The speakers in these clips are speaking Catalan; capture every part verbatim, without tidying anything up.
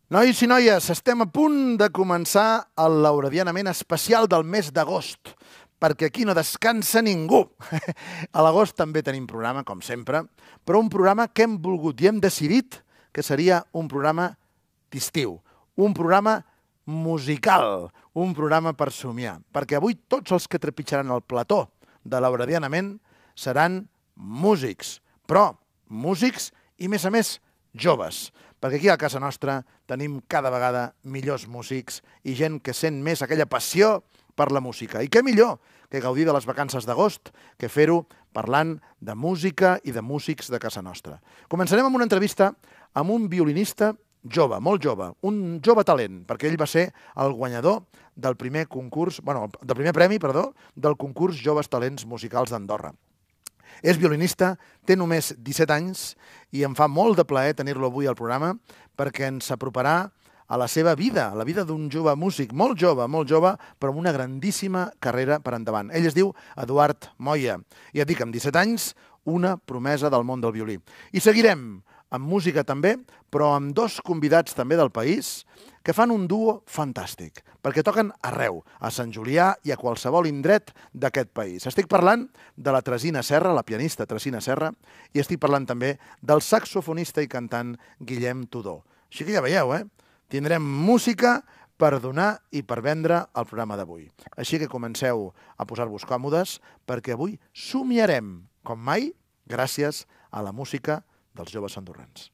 Nois i noies, estem a punt de començar el Lauredianament especial del mes d'agost, perquè aquí no descansa ningú. A l'agost també tenim programa, com sempre, però un programa que hem volgut i hem decidit que seria un programa d'estiu, un programa musical, un programa per somiar, perquè avui tots els que trepitjaran el plató de Lauredianament seran músics, però músics i, més a més, joves, perquè aquí a casa nostra tenim cada vegada millors músics i gent que sent més aquella passió per la música. I què millor que gaudir de les vacances d'agost que fer-ho parlant de música i de músics de casa nostra. Començarem amb una entrevista amb un violinista jove, molt jove, un jove talent, perquè ell va ser el guanyador del primer concurs, bueno, del primer premi, perdó, del concurs Joves Talents Musicals d'Andorra. És violinista, té només disset anys i em fa molt de plaer tenir-lo avui al programa perquè ens aproparà a la seva vida, a la vida d'un jove músic, molt jove, molt jove, però amb una grandíssima carrera per endavant. Ell es diu Eduard Moya i et dic, amb disset anys, una promesa del món del violí. I seguirem amb música també, però amb dos convidats també del país que fan un duo fantàstic, perquè toquen arreu, a Sant Julià i a qualsevol indret d'aquest país. Estic parlant de la Tresina Serra, la pianista Tresina Serra, i estic parlant també del saxofonista i cantant Guillem Tudó. Així que ja veieu, eh? Tindrem música per donar i per vendre el programa d'avui. Així que comenceu a posar-vos còmodes, perquè avui somiarem, com mai, gràcies a la música dels joves andorrans.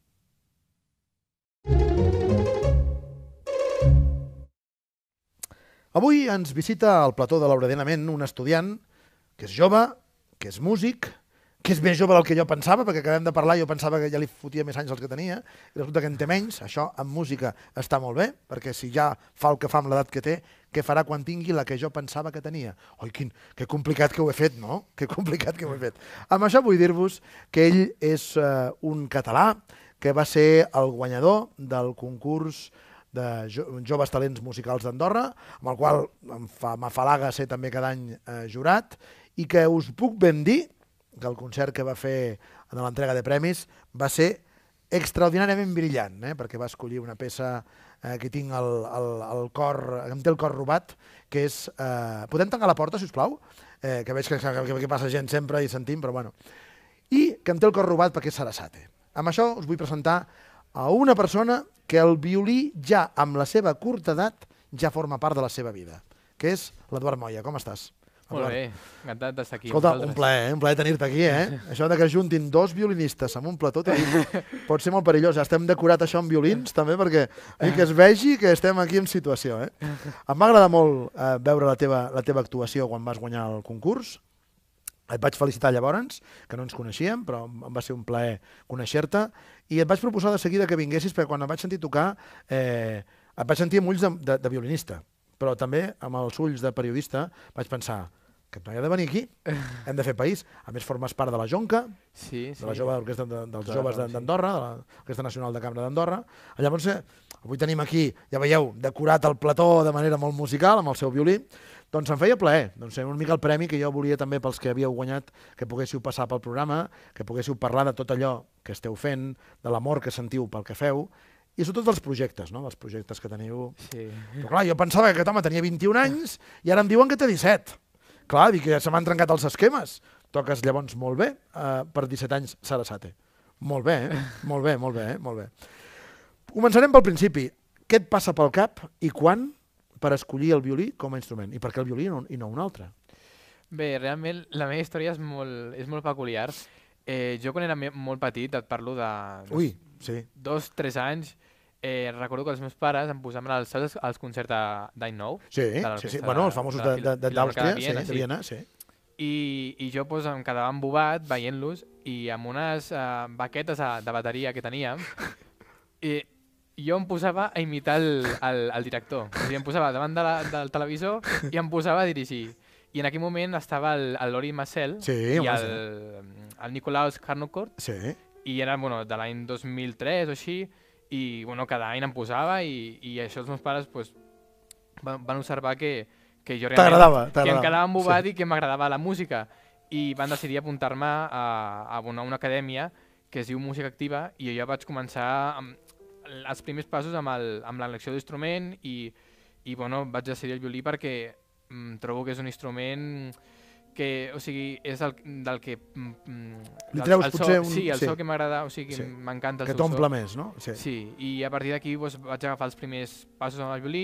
Avui ens visita al plató de Lauredianament un estudiant que és jove, que és músic, que és més jove del que jo pensava, perquè acabem de parlar i jo pensava que ja li fotia més anys dels que tenia, i resulta que en té menys. Això amb música està molt bé, perquè si ja fa el que fa amb l'edat que té, què farà quan tingui la que jo pensava que tenia? Oi, quin, que complicat que ho he fet, no? Que complicat que ho he fet. Amb això vull dir-vos que ell és uh, un català que va ser el guanyador del concurs de jo, Joves Talents Musicals d'Andorra, amb el qual m'afalaga ser també cada any eh, jurat, i que us puc ben dir que el concert que va fer en l'entrega de premis va ser extraordinàriament brillant, eh? Perquè va escollir una peça eh, que tinc el, el, el cor, em té el cor robat, que és... Eh, podem tancar la porta, si us plau? Eh, que veig que, que, que passa gent sempre i sentim, però bueno. I que em té el cor robat perquè és Sarasate. Amb això us vull presentar a una persona que el violí ja, amb la seva curta edat, ja forma part de la seva vida, que és l'Eduard Moya. Com estàs? Molt bé, encantat d'estar aquí. Escolta, un plaer, eh? un plaer tenir-te aquí, eh? Això de que juntin dos violinistes amb un plató pot ser molt perillós. Estem decorat això amb violins, també, perquè eh, que es vegi que estem aquí en situació, eh? Em va agradar molt eh, veure la teva, la teva actuació quan vas guanyar el concurs. Et vaig felicitar llavors, que no ens coneixíem, però em va ser un plaer conèixer-te, i et vaig proposar de seguida que vinguessis, perquè quan em vaig sentir tocar, eh, et vaig sentir amb ulls de, de, de violinista, però també amb els ulls de periodista vaig pensar que no hi ha de venir aquí, hem de fer país. A més, formes part de la Jonca, sí, sí. de la jove orquestra de, dels joves d'Andorra, de l'Orquestra Nacional de Cambra d'Andorra. Llavors, eh, avui tenim aquí, ja veieu, decorat el plató de manera molt musical, amb el seu violí. Doncs em feia plaer, doncs una mica el premi que jo volia també pels que havíeu guanyat, que poguéssiu passar pel programa, que poguéssiu parlar de tot allò que esteu fent, de l'amor que sentiu pel que feu, i sobretot dels projectes, no? dels projectes que teniu. Sí. Però clar, jo pensava que aquest home tenia vint-i-un anys i ara em diuen que té disset. Clar, dic que ja se m'han trencat els esquemes. Toques llavors molt bé, eh, per disset anys Sarasate. Molt bé, eh? Molt bé, molt bé, eh? Molt bé. Començarem pel principi. Què et passa pel cap i quan per escollir el violí com a instrument? I per què el violí i no un altre? Bé, realment la meva història és molt, és molt peculiar. Eh, jo quan era molt petit, et parlo de dos, Ui, sí. dos tres anys, eh, recordo que els meus pares em posaven als, als concerts d'any nou. Sí, sí, sí. Bueno, els famosos d'Àustria, sí, de Viena, sí. I, i jo pues, em quedava embobat veient-los i amb unes uh, baquetes uh, de bateria que teníem i jo em posava a imitar el, el, el director. O sigui, em posava davant de la, del televisor i em posava a dirigir. I en aquell moment estava el, el Lori Massel sí, i home, el, sí. el Nicolaus Harnoncourt, sí. I era bueno, de l'any dos mil tres o així, i bueno, cada any em posava i, i això els meus pares pues, van, van observar que, que jo realment que em quedava embobat sí. I que m'agradava la música. I van decidir apuntar-me a, a, una, a una acadèmia que es diu Música Activa i jo vaig començar... Amb, els primers passos amb, el, amb l'elecció d'instrument i, i bueno, vaig decidir el violí perquè mm, trobo que és un instrument que, o sigui, és el, del que... Mm, Li treus el, el potser so, un... Sí, el sí. so que m'agrada, o sigui, Sí. m'encanta el Que seu so. t'omple més, no? Sí. sí, i a partir d'aquí doncs, vaig agafar els primers passos amb el violí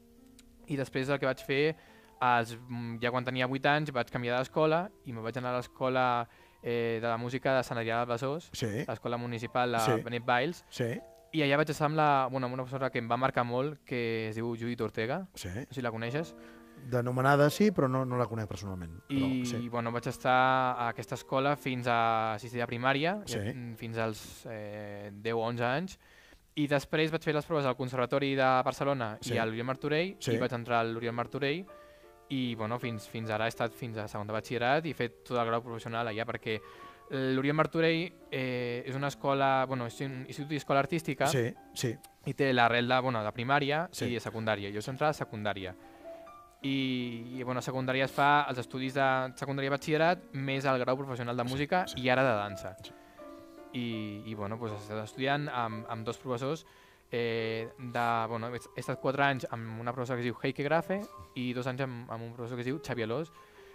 i després el que vaig fer, els, ja quan tenia vuit anys, vaig canviar d'escola i me vaig anar a l'escola eh, de la música de Sant Adrià de Besòs, Sí. l'escola municipal de Sí. Benet Valls, Sí. i allà vaig estar amb, la, bueno, amb una professora que em va marcar molt, que es diu Judit Ortega, Sí. no sé si la coneixes. D'anomenada sí, però no, no la conec personalment. Però, I sí. bueno, vaig estar a aquesta escola fins a sisè de primària, Sí. fins als eh, deu o onze anys, i després vaig fer les proves al Conservatori de Barcelona Sí. i a l'Oriol Martorell, Sí. i vaig entrar a l'Oriol Martorell, i bueno, fins, fins ara he estat fins a segon de batxillerat i he fet tot el grau professional allà, perquè l'Oriol Martorell eh, és una escola, bueno, és un institut d'escola artística, Sí, sí. i té l'arrel de, bueno, de primària Sí. i de secundària. Jo soc entrat a secundària. I, i bueno, a secundària es fa els estudis de secundària i batxillerat més el grau professional de música sí. i ara de dansa. Sí. I, i bueno, doncs he estat estudiant amb, amb dos professors. Eh, de, bueno, he he estat quatre anys amb una professora que es diu Heike Grafe i dos anys amb, amb un professor que es diu Xavi Alós.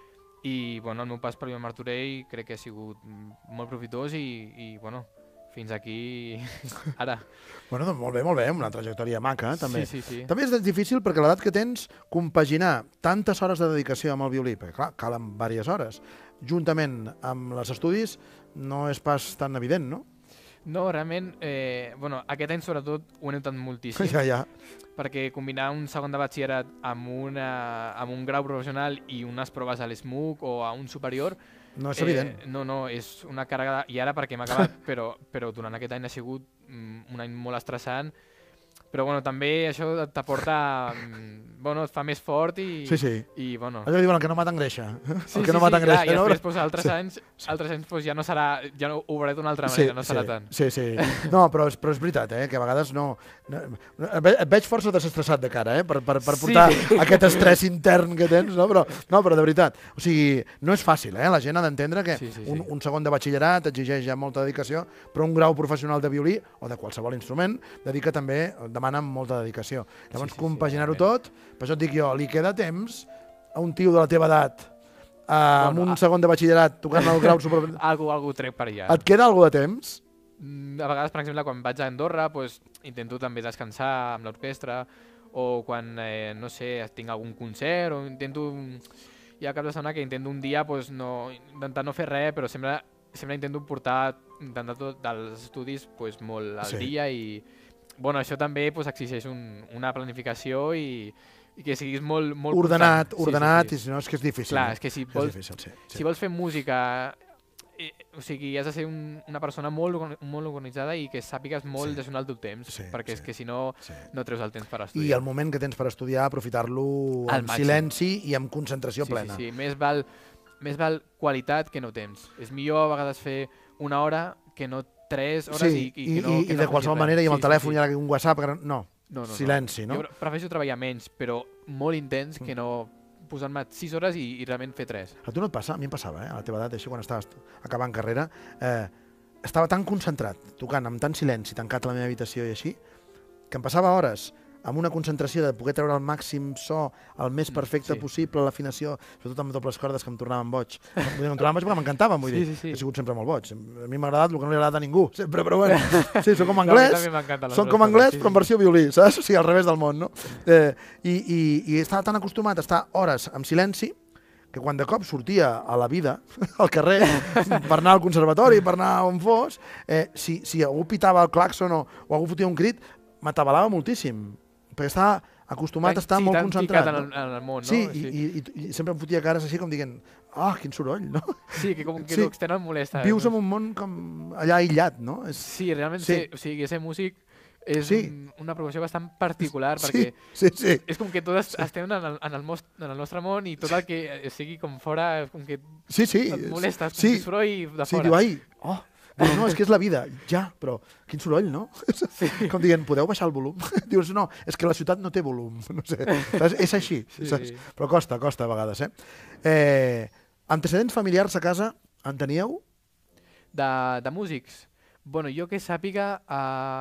I bueno, el meu pas per l'Oriol Martorell crec que ha sigut molt profitós i, i bueno, fins aquí ara. Bueno, doncs molt bé, molt bé, una trajectòria maca, també. Sí, sí, sí. També és difícil perquè a l'edat que tens, compaginar tantes hores de dedicació amb el violí, perquè clar, calen diverses hores, juntament amb els estudis, no és pas tan evident, no? No, realment, eh, bueno, aquest any sobretot ho he notat moltíssim, Ja, ja. perquè combinar un segon de batxillerat amb, una, amb un grau professional i unes proves a l'ESMUC o a un superior, No és evident. Eh, no, no, és una càrrega... I ara perquè m'ha acabat, però, però durant aquest any ha sigut mm, un any molt estressant. Però bueno, també això t'aporta... mm, Bueno, et fa més fort i... Sí, sí. I, bueno, Allò diuen el que no mata engreixa. sí, El que sí, no mata sí, clar, engreixa, i no? després pues, altres Sí. anys, altres anys pues, ja no serà... Ja no, ho veuré d'una altra manera, no serà sí, tant. Sí, sí. No, però és, però és veritat, eh, que a vegades no... no et ve- et veig força desestressat de cara, eh, per, per, per portar Sí. aquest estrès intern que tens, no? Però, no, però de veritat, o sigui, no és fàcil, eh? La gent ha d'entendre que Sí, sí, sí. un, un segon de batxillerat exigeix ja molta dedicació, però un grau professional de violí, o de qualsevol instrument, dedica també, demana molta dedicació. Llavors, Sí, sí, sí, compaginar-ho realment. tot, per això et dic jo, li queda temps a un tio de la teva edat, eh, amb Bueno, un a- segon de batxillerat, tocant el grau super... Algú, algú trec per allà. Et queda alguna de temps? Mm, A vegades, per exemple, quan vaig a Andorra, pues, intento també descansar amb l'orquestra, o quan, eh, no sé, tinc algun concert, o intento... Hi ha cap de setmana que intento un dia pues, no, intentar no fer res, però sempre, sempre intento portar intentar tot dels estudis pues, molt al Sí. dia i bueno, això també pues, exigeix un, una planificació i, i que siguis molt, molt Ordenat, constant. ordenat, sí, i sí, sí. si no és que és difícil. Clar, eh? és que si És vols, difícil, sí. sí. si vols fer música, eh, o sigui, has de ser un, una persona molt, orga- molt organitzada i que sàpigues molt Sí. gestionar el teu temps, Sí, perquè és sí. que si no, Sí. no treus el temps per I estudiar. el moment que tens per estudiar, aprofitar-lo Al amb màxim. silenci i amb concentració sí, plena. Sí, sí, més val, més val qualitat que no temps. És millor a vegades fer una hora que no tres hores Sí, i, i, i, que no, i, que i no de facis qualsevol res. manera, i amb el Sí, sí, telèfon sí. i ara un WhatsApp, que no, no, No, no, no. silenci, no? Jo prefereixo treballar menys, però molt intens, que no posar-me sis hores i, i realment fer tres. A tu no et passa? A mi em passava, eh? A la teva edat, així, quan estaves acabant carrera, eh, estava tan concentrat, tocant amb tant silenci, tancat a la meva habitació i així, que em passava hores amb una concentració de poder treure el màxim so, el més perfecte sí. possible, l'afinació, sobretot amb dobles cordes, que em tornaven boig. Vull dir, em tornaven boig perquè m'encantaven, vull Sí, dir. sí, sí. He sigut sempre molt boig. A mi m'ha agradat el que no li agrada a ningú, sempre, però bueno. Sí, soc com No, a mi anglès, també m'encanten les soc dues com coses, anglès, sí, però en sí. versió violí, saps? O sigui, al revés del món, no? Eh, i, i, I estava tan acostumat a estar hores en silenci que quan de cop sortia a la vida, al carrer, per anar al conservatori, per anar on fos, eh, si, si algú pitava el claxon o, o algú fotia un crit, m'atabalava moltíssim, perquè estava acostumat a estar sí, molt tan concentrat. ficat en, No? el, en el món, no? Sí, i, i, i, i sempre em fotia cares així com dient ah, quin soroll, no? sí, que com que Sí. l'extern et molesta. Vius eh? en un món com allà aïllat, no? És... Sí, realment, Sí. sí. Ser, o sigui, ser músic és Sí. un, una professió bastant particular, Sí, perquè sí, sí. és com que tots estem en el, en, el mos, en el nostre món i tot el que eh, sigui com fora, com que Sí, sí. et molesta, és com sí. sí. soroll de Sí, fora. diu, ai, oh, dius, no, és que és la vida. Ja, però quin soroll, no? Sí. Com dient, podeu baixar el volum? Dius, no, és que la ciutat no té volum. No sé. Saps? És així, Sí. saps? Però costa, costa a vegades, eh? eh? Antecedents familiars a casa en teníeu? De, de músics? Bueno, jo que sàpiga, uh,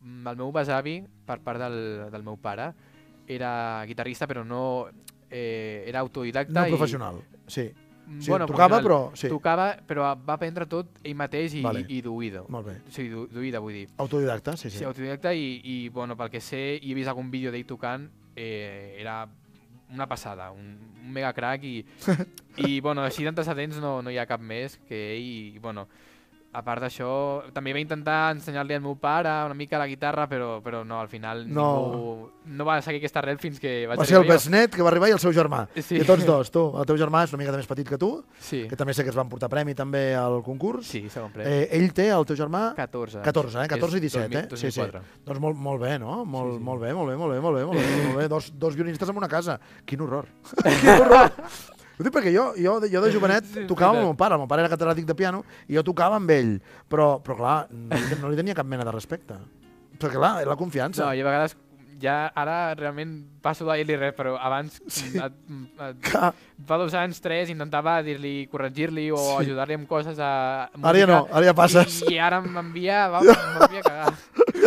el meu besavi, per part del, del meu pare, era guitarrista, però no... Eh, era autodidacta. No professional, i, sí. Sí, bueno, tocava, però... Sí. Tocava, però va aprendre tot ell mateix i, vale. i, i d'oïdo. Molt bé. O sigui, d'oïda, vull dir. Autodidacta, sí, sí. Sí, autodidacta i, i bueno, pel que sé, i he vist algun vídeo d'ell tocant, eh, era una passada, un, un mega crack i, i bueno, així d'antecedents no, no hi ha cap més que ell i, bueno, a part d'això, també va intentar ensenyar-li al meu pare una mica la guitarra, però, però no, al final no. Ningú no va seguir aquesta arrel fins que vaig va ser el besnet que va arribar i el seu germà. Sí. I tots dos, tu. El teu germà és una mica més petit que tu, sí. que també sé que es van portar premi també al concurs. Sí, segon premi. Eh, ell té, el teu germà... catorze. catorze, eh? catorze i disset, eh? dos mil quatre. Sí, sí. Doncs molt, molt bé, no? Molt, sí, sí. molt bé, molt bé, molt bé, molt bé, molt bé, molt bé. Dos, dos violinistes en una casa. Quin horror. Quin horror. Ho dic perquè jo, jo, jo de jovenet tocava amb el meu pare, el meu pare era catedràtic de piano i jo tocava amb ell, però, però clar, no li, no li tenia cap mena de respecte. Perquè clar, és la confiança. No, i a vegades, ja ara realment passo de dir-li res, però abans, sí. et, et, fa dos anys, tres, intentava dir-li, corregir-li o sí. ajudar-li amb coses a música. Ara ja no, ara ja passes. I, i ara m'envia, va, m'envia a cagar.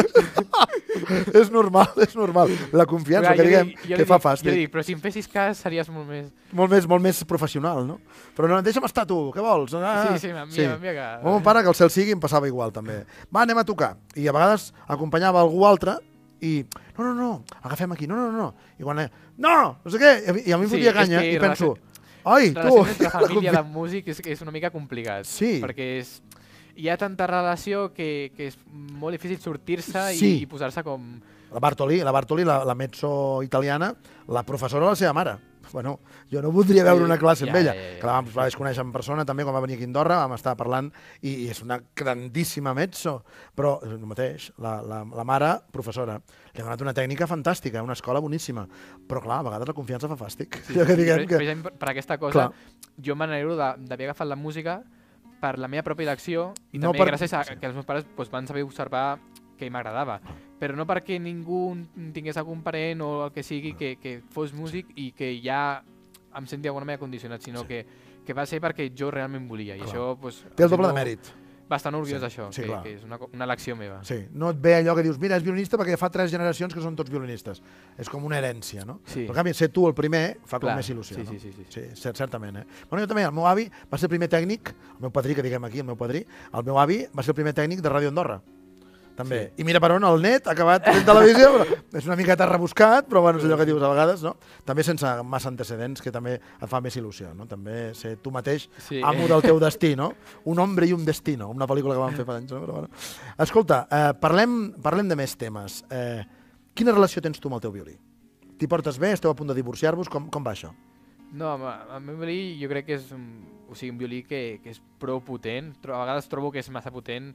És normal, és normal. La confiança, que diguem, dic, que fa dic, fàstic. Jo dic, però si em fessis cas series molt més... Molt més, molt més professional, no? Però no, deixa'm estar tu, què vols? Ah, sí, sí, m'envia, sí. m'envia que... El meu pare, que el cel sigui, em passava igual, també. Va, anem a tocar. I a vegades acompanyava algú altre i... No, no, no, agafem aquí, no, no, no. I quan... No, no sé què, i a mi em fotia sí, canya i penso... Ai, tu... Relacions entre família de músic és, és una mica complicat. Sí. Perquè és... Hi ha tanta relació que, que és molt difícil sortir-se sí. i, i posar-se com... La Bartoli, la, Bartoli la, la mezzo italiana, la professora de la seva mare. Bueno, jo no voldria veure una classe amb ja, ella. Ja, ja, ja. Que la vam conèixer en persona també quan va venir aquí a Andorra, vam estar parlant i, i és una grandíssima mezzo. Però el mateix, la, la, la mare, professora, li ha donat una tècnica fantàstica, una escola boníssima. Però clar, a vegades la confiança fa fàstic. Sí, sí, que diguem per, que... per, per aquesta cosa, clar. Jo m'alegro d'haver agafat la música per la meva pròpia elecció i no també per... gràcies a que els meus pares doncs, van saber observar que m'agradava, però no perquè ningú tingués algun parent o el que sigui que, que fos músic i que ja em senti d'alguna manera condicionat, sinó sí. que, que va ser perquè jo realment volia. I clar. Això, doncs, té el doble de mèrit. Bastant orgullós sí, d'això, sí, que, que és una, una elecció meva. Sí, no et ve allò que dius, mira, és violinista perquè fa tres generacions que són tots violinistes. És com una herència, no? Sí. Però en canvi, ser tu el primer fa clar. com més il·lusió, sí, no? Sí, sí, sí. Sí, cert, certament, eh? Bueno, jo també, el meu avi va ser el primer tècnic, el meu padrí, que diguem aquí, el meu padrí, el meu avi va ser el primer tècnic de Ràdio Andorra. També. Sí. I mira per on el net ha acabat fent televisió, però és una miqueta rebuscat, però bueno, és allò que dius a vegades, no? També sense massa antecedents, que també et fa més il·lusió, no? També ser tu mateix sí. amo del teu destí, no? Un hombre i un destino, una pel·lícula que vam fer fa anys, no? Però, bueno. Escolta, eh, parlem, parlem de més temes. Eh, quina relació tens tu amb el teu violí? T'hi portes bé? Esteu a punt de divorciar-vos? Com, com va això? No, el meu violí jo crec que és un, o sigui, un violí que, que és prou potent, a vegades trobo que és massa potent.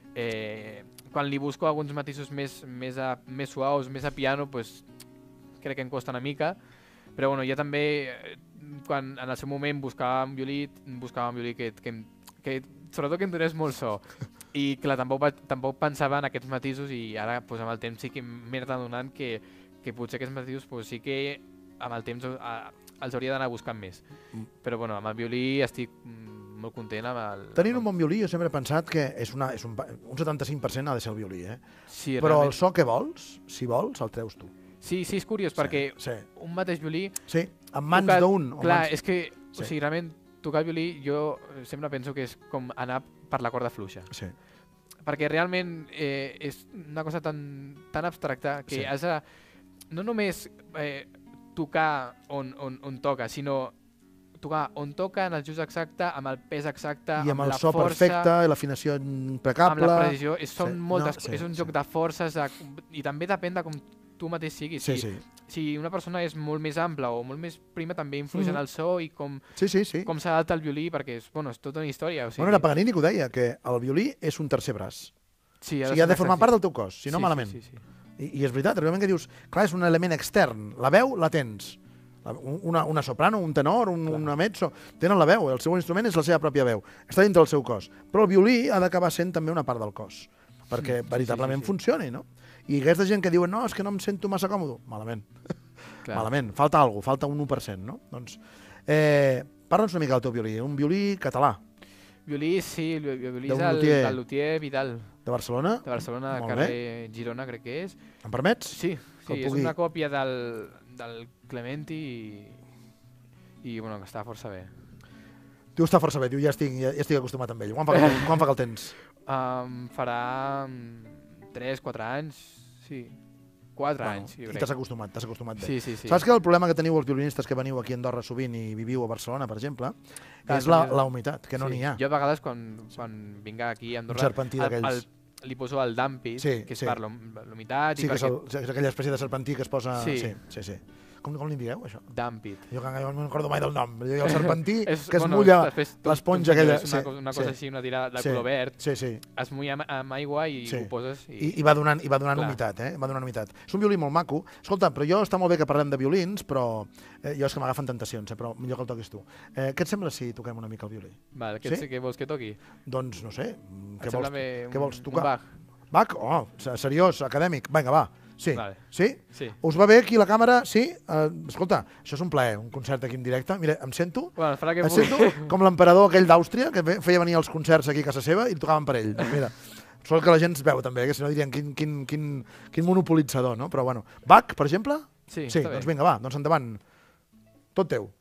Eh, quan li busco alguns matisos més, més, a, més suaus, més a piano, pues, crec que em costa una mica, però bueno, ja també quan en el seu moment buscava un violí, buscava un violí que, que, que sobretot que em donés molt so i clar, tampoc, tampoc pensava en aquests matisos i ara pues, amb el temps sí que m'he anat adonant que, que potser aquests matisos pues, sí que amb el temps a, els hauria d'anar buscant més, però bueno, amb el violí estic molt content amb el... Tenint un bon violí, jo sempre he pensat que és, una, és un, un setanta-cinc per cent ha de ser el violí, eh? Sí, però realment... el so que vols, si vols, el treus tu. Sí, sí, és curiós, sí, perquè sí. un mateix violí... Sí, en mans d'un. Clar, mans... és que, sí. o sigui, realment, tocar el violí, jo sempre penso que és com anar per la corda fluixa. Sí. Perquè realment eh, és una cosa tan, tan abstracta que sí. has de no només eh, tocar on, on, on toca, sinó tocar on toca, en el just exacte, amb el pes exacte, i amb, amb el la so força, perfecte, i l'afinació impecable. Amb la precisió, és, són sí. moltes, no, sí, és un sí. joc de forces de, i també depèn de com tu mateix siguis. Sí, si, sí. si una persona és molt més ampla o molt més prima també influeix mm. en el so i com, sí, sí, sí. com s'adapta el violí, perquè és, bueno, és tota una història. O sigui, bueno, era Paganini que ho deia, que el violí és un tercer braç. Sí, ha, o sigui, ha de formar part del teu cos, si no sí, malament. Sí, sí, sí. I, I és veritat, realment que dius, clar, és un element extern. La veu la tens. Una, una soprano, un tenor, un, una mezzo, tenen la veu, el seu instrument és la seva pròpia veu, està dintre del seu cos, però el violí ha d'acabar sent també una part del cos, perquè veritablement sí, sí, sí. funcioni, no? I aquesta gent que diuen, no, és que no em sento massa còmode, malament, malament, falta alguna cosa, falta un u per cent, no? Doncs, eh, parla'ns una mica del teu violí, un violí català. Violí, sí, el violí és el, del luthier Vidal. De Barcelona? De Barcelona, Molt carrer bé. Girona, crec que és. Em permets? Sí, Que el sí és pugui- una còpia del, del Clementi i, i bueno, que està força bé. Diu, està força bé, diu, ja estic, ja, ja estic acostumat amb ell. Quan fa que, el- quan fa que el tens? Um, farà tres quatre anys, sí. quatre Bueno, anys, jo I crec. t'has acostumat, t'has acostumat bé. Sí, sí, sí. Saps que el problema que teniu els violinistes que veniu aquí a Andorra sovint i viviu a Barcelona, per exemple, Clar, és la, també- la humitat, que no Sí. n'hi ha. Jo a vegades quan, quan vinc aquí a Andorra, serpentí el- d'aquells. el- li poso el Dampit, Sí, que és sí. per l'hum- l'humitat Sí, i que és, perquè... el, és aquella espècie de serpentí que es posa... Sí. sí, sí. sí. Com, com li digueu, això? Dampit. Jo, que jo no recordo mai del nom. Jo, el serpentí És- que es bueno, mulla després tu- l'esponja tu aquella. és Una, sí, cosa- una cosa sí, així, una tira de sí, color verd, Sí, sí. es mulla amb, amb aigua i Sí. ho poses i... I, i va donant, i va donant Clar. humitat, eh? Va donant humitat. És un violí molt maco. Escolta, però jo està molt bé que parlem de violins, però eh, jo és que m'agafen tentacions, eh? Però millor que el toquis tu. Eh, què et sembla si toquem una mica el violí? Val, què, Sí? què vols que toqui? Doncs, no sé, què Et vols, sembla bé què un- vols un tocar? Bach? Bach? Oh, se- seriós, acadèmic. Vinga, va. Sí? Vale. Sí? Sí. Us va bé aquí la càmera? Sí? Uh, escolta, això és un plaer, un concert aquí en directe. Mira, em sento, Bueno, farà que em sento com l'emperador aquell d'Àustria, que fe- feia venir els concerts aquí a casa seva i el tocaven per ell. Mira, sort que la gent es veu també, que si no dirien quin, quin, quin, quin monopolitzador, no? Però bueno, Bach, per exemple? Sí, Sí, està bé. doncs vinga, va, doncs endavant. Tot teu.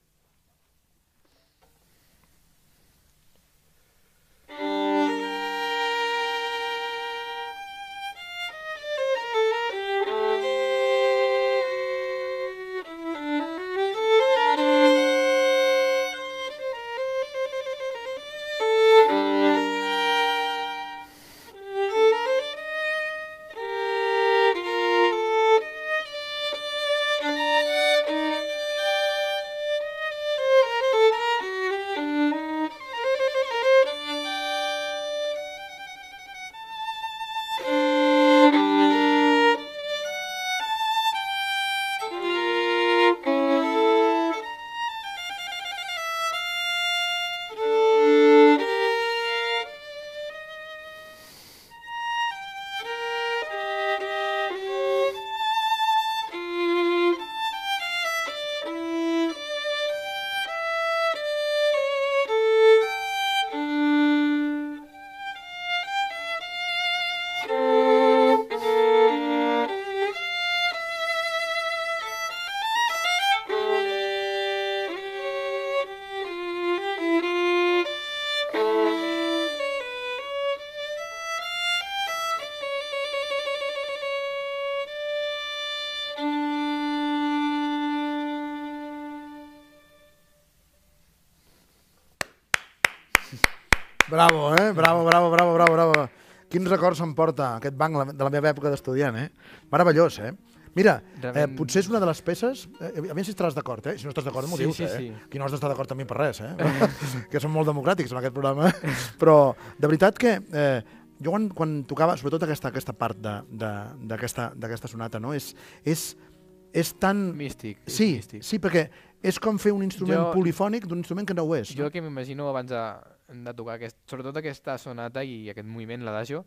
Bravo, eh? Bravo, bravo, bravo, bravo, bravo. Quins records em porta aquest banc la- de la meva època d'estudiant, eh? Meravellós, eh? Mira, eh, Realment- potser és una de les peces... Eh, a veure si estaràs d'acord, eh? Si no estàs d'acord, m'ho Sí, dius, sí, eh? sí. Aquí no has d'estar d'acord amb mi per res, eh? Que som molt democràtics en aquest programa. Però, de veritat que... Eh, jo quan, quan tocava, sobretot aquesta, aquesta part de- de- d'aquesta d'aquesta sonata, no? És, és, és tan... Místic. és Sí, místic. sí, perquè és com fer un instrument Jo- polifònic d'un instrument que no ho és. Jo No? el que m'imagino abans de, de tocar, aquest, sobretot aquesta sonata i aquest moviment, l'adagio,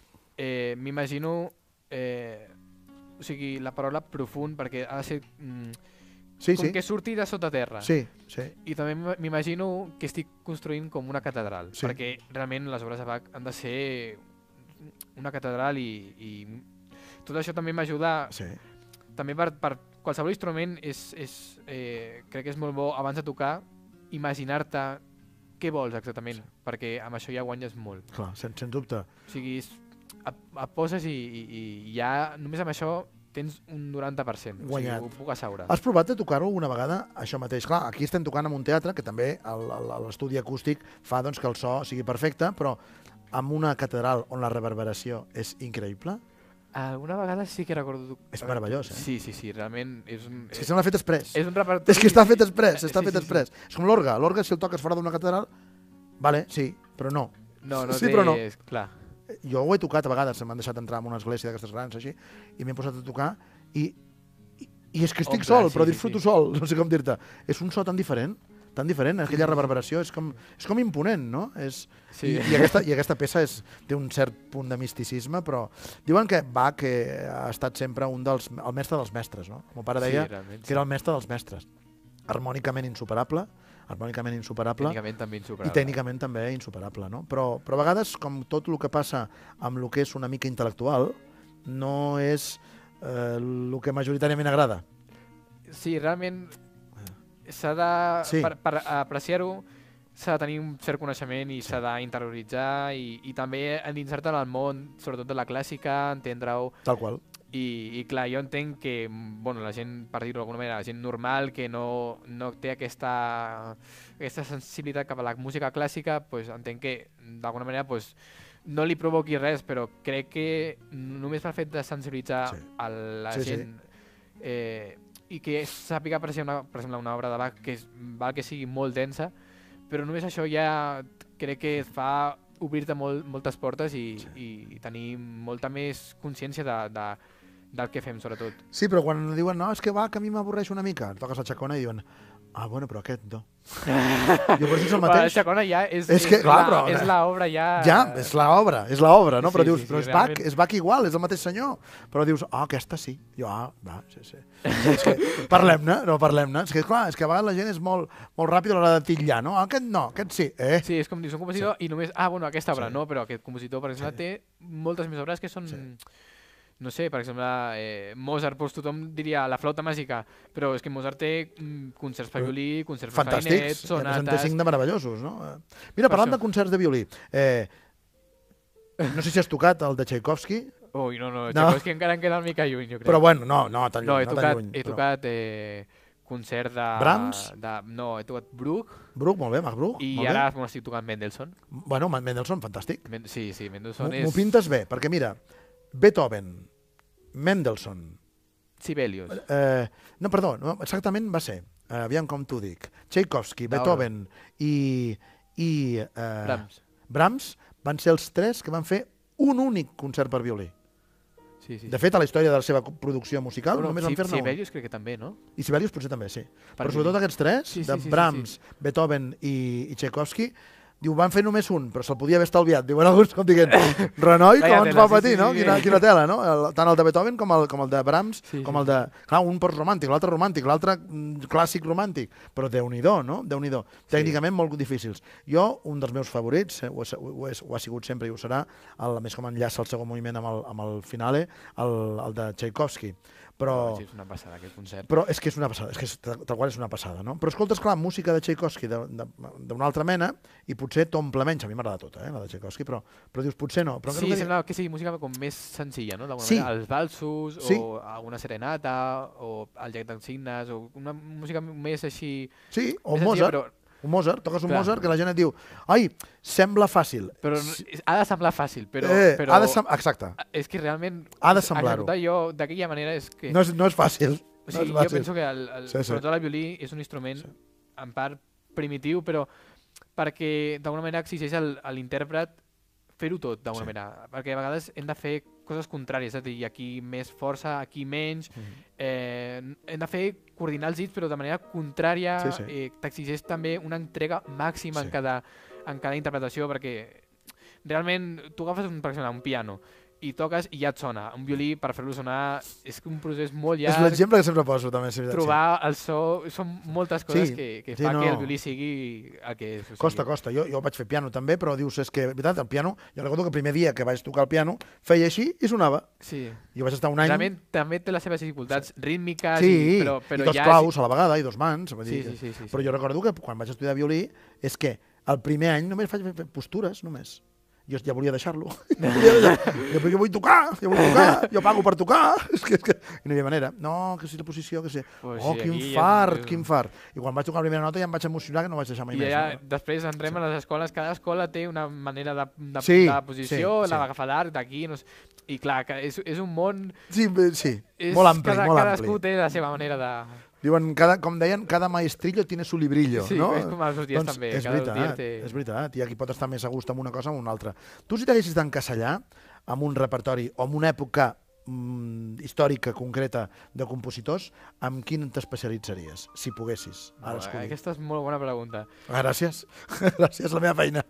eh, m'imagino, eh, o sigui, la paraula profund, perquè ha de ser mm, Sí, com sí. que surti de sota terra. Sí, sí. I també m'ima- m'imagino que estic construint com una catedral, Sí. perquè realment les obres de Bach han de ser una catedral i, i tot això també m'ajuda, sí. també per, per qualsevol instrument és, és, eh, crec que és molt bo abans de tocar imaginar-te què vols exactament, sí. perquè amb això ja guanyes molt. Clar, sens, sens dubte. O sigui, és, et, et poses i, i, i ja només amb això tens un noranta per cent. Guanyat. O sigui, ho puc assegurar. Has provat de tocar-ho alguna vegada, això mateix? Clar, aquí estem tocant en un teatre, que també el- el- l'estudi acústic fa doncs, que el so sigui perfecte, però amb una catedral on la reverberació és increïble, Alguna vegada sí que recordo... és meravellós, eh? Sí, sí, sí, realment és un... És que sembla fet express. És un repertori... És que està fet express, està Sí, fet sí, sí. express. És com l'orgue. L'orgue, si el toques fora d'una catedral, vale, sí, però no. No, no Sí, té... però no. Clar. Jo ho he tocat a vegades, se m'han deixat entrar en una església d'aquestes grans així, i m'he posat a tocar, i, i, i és que estic Omple, sol, sí, però sí, disfruto sí. sol, no sé com dir-te. És un so tan diferent, tan diferent, aquella reverberació, és com, és com imponent, no? És, Sí. i, i, aquesta, I aquesta peça és, té un cert punt de misticisme, però diuen que Bach que ha estat sempre un dels, el mestre dels mestres, no? El meu pare deia Sí, realment, que era el mestre dels mestres. Harmònicament insuperable, harmònicament insuperable. Tècnicament també insuperable. I tècnicament també insuperable, no? Però, però a vegades, com tot el que passa amb el que és una mica intel·lectual, no és eh, el que majoritàriament agrada. Sí, realment s'ha de... Sí. Per, per apreciar-ho s'ha de tenir un cert coneixement i s'ha d'interioritzar i, i també endinsar-te en el món, sobretot de la clàssica, entendre-ho. Tal qual. I, I clar, jo entenc que bueno, la gent, per dir-ho d'alguna manera, la gent normal que no, no té aquesta, aquesta sensibilitat cap a la música clàssica, pues, entenc que d'alguna manera pues, no li provoqui res, però crec que només pel fet de sensibilitzar Sí. a la Sí, gent eh, i que sàpiga apreciar una, per exemple, una obra de Bach que és, val que sigui molt densa, però només això ja crec que et fa obrir-te molt, moltes portes i, sí. i, i tenir molta més consciència de, de, del que fem, sobretot. Sí, però quan diuen, no, és que va, que a mi m'avorreix una mica, toques la xacona i diuen, ah, bueno, però aquest no. Jo per és el mateix. La xacona ja és, És que, és, clar, la, però- és l'obra ja... Ja, és l'obra, és l'obra, no? Però Sí, dius, sí, sí, però és Bach, realment. és Bach igual, és el mateix senyor. Però dius, ah, aquesta sí. Jo, ah, va, sí, sí. És que parlem-ne, no parlem-ne. És que, clar, és que a vegades la gent és molt, molt ràpida a l'hora de titllar, no? Ah, aquest no, aquest sí. Eh? Sí, és com dius, un compositor sí. i només... Ah, bueno, aquesta obra Sí. no, però aquest compositor, per exemple, Sí. té moltes més obres que són... Sí. No sé, per exemple, eh, Mozart, doncs tothom diria la flauta màgica, però és que Mozart té mm, concerts per violí, concerts per clarinet, Fantàstics. I a més en té sonates... cinc de meravellosos, no? Eh, Mira, Per parlant això. de concerts de violí, eh, no sé si has tocat el de Tchaikovsky, Ui, no, no, No. Tchaikovsky encara em queda una mica lluny, jo crec. però bueno, no, no tan lluny. no, he tan tocat, lluny, he però- tocat eh, concert de... Brahms? De, no, he tocat Bruch Bruch, molt bé, Marc Bruch. i molt ara bé. bueno, estic tocant Mendelssohn. Bueno, Mendelssohn, fantàstic. Men sí, sí, Mendelssohn M'ho és... m'ho pintes bé, perquè mira, Beethoven, Mendelssohn, Sibelius. eh, no, perdó, no, exactament va ser, eh, aviam com t'ho dic, Tchaikovsky, Tauro. Beethoven i, i eh, Brahms. Brahms van ser els tres que van fer un únic concert per violí. Sí, sí. De fet, a la història de la seva producció musical Bueno, només van Si- fer-ne un. Sibelius crec que també, no? I Sibelius potser també, sí. Però violí. sobretot aquests tres, Sí, sí, de sí, sí, Brahms, Beethoven i, i Tchaikovsky, diu, van fer només un, però se'l podia haver estalviat. Diuen alguns com dient, Renoi, Vaya com ens tela, va sí, patir, sí, no? sí. Quina, quina tela, no? El, tant el de Beethoven com el, com el de Brahms, Sí, com sí, el de... Clar, un postromàntic, l'altre romàntic, l'altre mm, clàssic romàntic, però Déu-n'hi-do, no? Déu-n'hi-do. Tècnicament molt difícils. Jo, un dels meus favorits, eh, ho, ha, ho, és, ho ha sigut sempre i ho serà, el, a més com enllaça el segon moviment amb el, amb el finale, el, el de Tchaikovsky. Però... Sí, és una passada aquest concert. Però és que és una passada, és que és, tal tal qual és una passada, no? Però escoltes, clar, música de Tchaikovsky de- de- d'una altra mena i potser t'omple menys, a mi m'agrada tota, eh, la de Tchaikovsky, però, però dius, potser no. Però Sí, que... sembla que sigui música com més senzilla, no? D'alguna Sí. manera, els valsos, Sí. o alguna serenata, o el llec d'insignes, o una música més així... Sí, o més senzilla, Mozart, Però, un Mozart, toques un Clar. Mozart que la gent et diu, ai, sembla fàcil. però no- ha de semblar fàcil, però... eh, però ha de sem... Exacte, és que realment... Ha de semblar-ho. executar jo d'aquella manera és que... no és, no és fàcil. O No sigui, és jo fàcil. penso que el, el, Sí, sí. sobretot el violí és un instrument Sí. en part primitiu, però perquè d'alguna manera exigeix al- a l'intèrpret fer-ho tot d'alguna Sí. manera, perquè a vegades hem de fer coses contràries, és a dir, aquí més força, aquí menys, Mhm. eh, hem de fer coordinar els dits però de manera contrària, Sí, sí. eh, t'exigeix també una entrega màxima Sí. en, cada, en cada interpretació, perquè realment tu agafes un, per exemple, un piano i toques i ja et sona. Un violí, per fer-lo sonar, és un procés molt És llarg. l'exemple que sempre poso, també. És veritat, Trobar el so, són moltes coses Sí, que, que sí, fa no. que el violí sigui el que és. O sigui, Costa, costa. Jo, jo vaig fer piano també, però dius, és que, veritat, el piano, jo recordo que el primer dia que vaig tocar el piano, feia així i sonava. Sí. Jo vaig estar un any... Realment també té les seves dificultats rítmiques, Sí, i, però, però i dos ja... claus a la vegada, i dos mans. Vull Sí, dir, sí, sí, sí, sí. Però jo recordo que quan vaig estudiar violí és que el primer any només vaig fer postures, només. Jo ja volia deixar-lo. Jo volia deixar- jo, jo vull tocar, jo vull tocar, jo pago per tocar. És que, és que... I no hi havia manera. No, que si la posició, que si... Pues oh, sí, quin aquí ja- fart, quin fart. I quan vaig tocar la primera nota ja em vaig emocionar que no vaig deixar mai I més. ja, no? després entrem a les escoles, cada escola té una manera de, de, Sí, de posició, sí, sí. la d'agafar d'art, d'aquí, no sé. I clar, que és, és un món... Sí, bé, sí. És, molt ampli, cada, molt cadascú ampli. té la seva manera de... Diuen, cada, com deien, cada maestrillo tiene su librillo, Sí, no? és com els dies també, És cada veritat, luthier té- és veritat. Hi ha qui pot estar més a gust amb una cosa o amb una altra. Tu si t'haguessis d'encasellar amb un repertori o amb una època mm, històrica concreta de compositors, amb quin t'especialitzaries, si poguessis, ara Bueno, escollir? aquesta és molt bona pregunta. Ah, gràcies. Gràcies, la meva feina.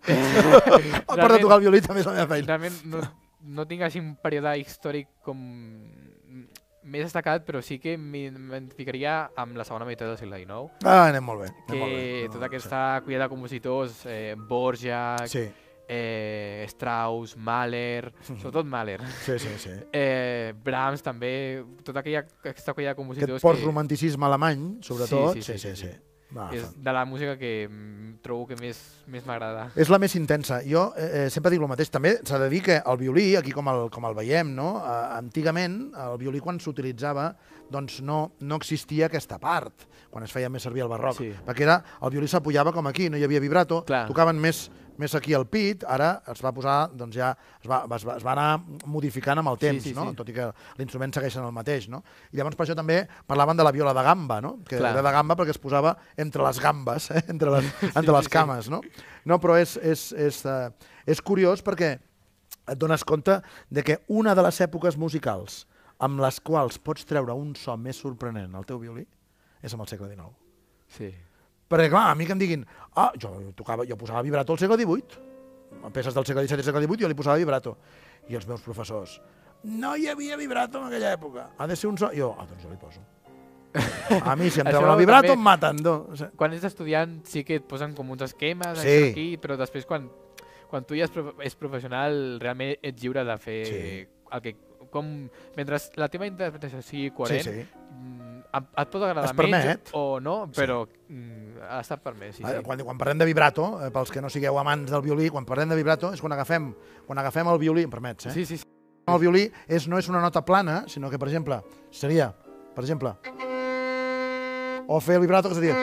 A part de tocar el violí també és la meva feina. Realment no, no tinc així un període històric com... més destacat, però sí que m'identificaria amb la segona meitat del segle dinou. Ah, anem molt bé. Anem Que molt bé. tota aquesta colla de compositors, eh, Borjak, Sí, eh, Strauss, Mahler, sobretot Mahler, sí, sí. sí. eh, Brahms també, tota aquella, aquesta colla de compositors Aquest postromanticisme alemany, sobretot. Sí, sí, sí, sí, sí. Va, que és fa- de la música que mm, trobo que més més m'agrada. És la més intensa. Jo eh, sempre dic el mateix. També s'ha de dir que el violí, aquí com el, com el veiem, no? Eh, antigament, el violí quan s'utilitzava doncs no, no existia aquesta part, quan es feia més servir el barroc. Sí. Perquè era, el violí s'apujava com aquí, no hi havia vibrato, Clar. tocaven més, més aquí al pit, ara es va posar, doncs ja es va, es va, es va anar modificant amb el temps, Sí, sí, no? sí. Tot i que l'instrument segueix sent el mateix, no? I llavors per això també parlaven de la viola de gamba, no? Que Clar. era de gamba perquè es posava entre les gambes, eh? entre les, entre les sí, sí. cames, no? No, però és, és, és, uh, és curiós perquè et dones compte de que una de les èpoques musicals amb les quals pots treure un so més sorprenent al teu violí és amb el segle dinou. Sí. Perquè, clar, a mi que em diguin, ah, jo, tocava, jo posava vibrato al segle divuit, a peces del segle disset i segle divuit jo li posava vibrato. I els meus professors, no hi havia vibrato en aquella època, ha de ser un so... Jo, ah, doncs jo li poso. A mi, si em Això treuen el vibrato, també- em maten. No? O sigui, Quan ets estudiant sí que et posen com uns esquemes, Sí. això aquí, però després quan, quan tu ja ets, prof ets professional realment ets lliure de fer Sí. el que... Com, mentre la teva interpretació sigui coherent, sí, sí. mm, et, et pot agradar Es permet. menys o no, però mm, ha estat permès. Sí, Eh, sí. Quan, quan parlem de vibrato, eh, pels que no sigueu amants del violí, quan parlem de vibrato és quan agafem, quan agafem el violí, em permets, eh? Sí, sí, sí. El violí és, no és una nota plana, sinó que, per exemple, seria, per exemple, o fer el vibrato, que seria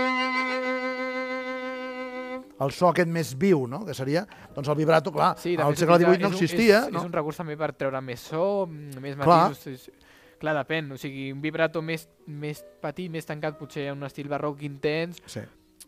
el so aquest més viu, no? Que seria, doncs el vibrato, clar, Sí, de al fet, segle és- divuit no és un- existia, és, no? És un recurs també per treure més so, mm, més Clar. matisos. És, clar, depèn. O sigui, un vibrato més, més petit, més tancat, potser un estil barroc intens, Sí.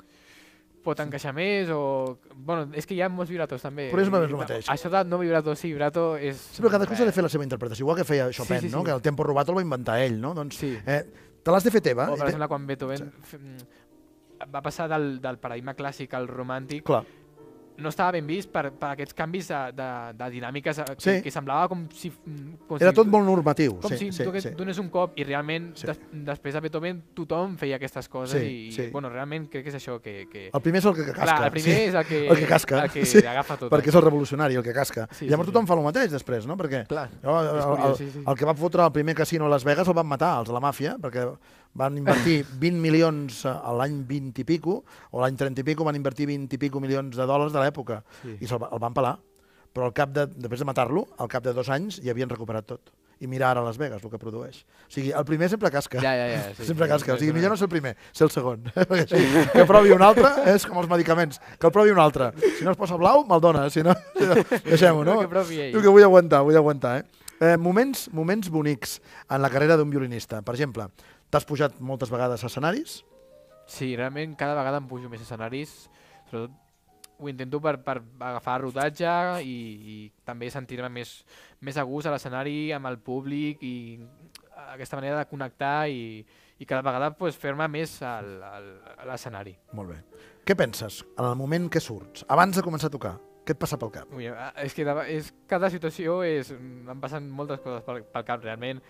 pot encaixar més o... Bueno, és que hi ha molts vibratos també. Però és I- el mateix. Això de no vibrato, sí, vibrato és... Sí, però cadascú s'ha de fer la seva interpretació, igual que feia Chopin, Sí, sí, no? sí. Que el tempo rubato el va inventar ell, no? Doncs, Sí. eh, te l'has de fer teva. O, i per te- exemple, quan Beethoven f- mm, va passar del, del paradigma clàssic al romàntic, Clar, no estava ben vist per, per aquests canvis de, de, de dinàmiques eh, que, Sí. que semblava com si... mm, Com era si, tot molt normatiu. Com sí, si sí, tu sí. donés un cop i realment Sí. des, després de Beethoven tothom feia aquestes coses Sí, i, sí. bueno, realment crec que és això que... que... El primer és el que casca. Clar, el primer sí. és el que, el que casca, el que sí, agafa tot. perquè és el revolucionari, el que casca. Sí, Llavors sí, tothom sí. fa el mateix després, no? Perquè Clar, jo, el, és el, curiós, el, sí, sí. el que va fotre el primer casino a Las Vegas el van matar, els de la màfia, perquè van invertir vint milions a l'any vint i pico, o l'any trenta i pico van invertir vint i pico milions de dòlars de l'època, Sí. i se'l va- el van pelar. Però al cap de, després de matar-lo, al cap de dos anys ja havien recuperat tot. I mira ara Las Vegas, el que produeix. O sigui, el primer sempre casca. Ja, ja, ja. Sí, Sempre sí, casca. O sigui, és millor una- no ser el primer, ser el segon. Perquè sí, que provi un altre és com els medicaments, que el provi un altre. Si no es posa blau, me'l dona. Si no, si no deixem-ho, no? Que provi ell. Diu que vull aguantar, vull aguantar. Eh? Eh, moments, moments bonics en la carrera d'un violinista. Per exemple, t'has pujat moltes vegades a escenaris? Sí, realment cada vegada em pujo més a escenaris, sobretot ho intento per, per agafar rodatge i, i també sentir-me més, més a gust a l'escenari amb el públic i aquesta manera de connectar i, i cada vegada pues, fer-me més al, al, a l'escenari. Molt bé. Què penses en el moment que surts, abans de començar a tocar? Què et passa pel cap? Ui, ah, és que de, és, cada situació és, em passen moltes coses pel, pel cap realment.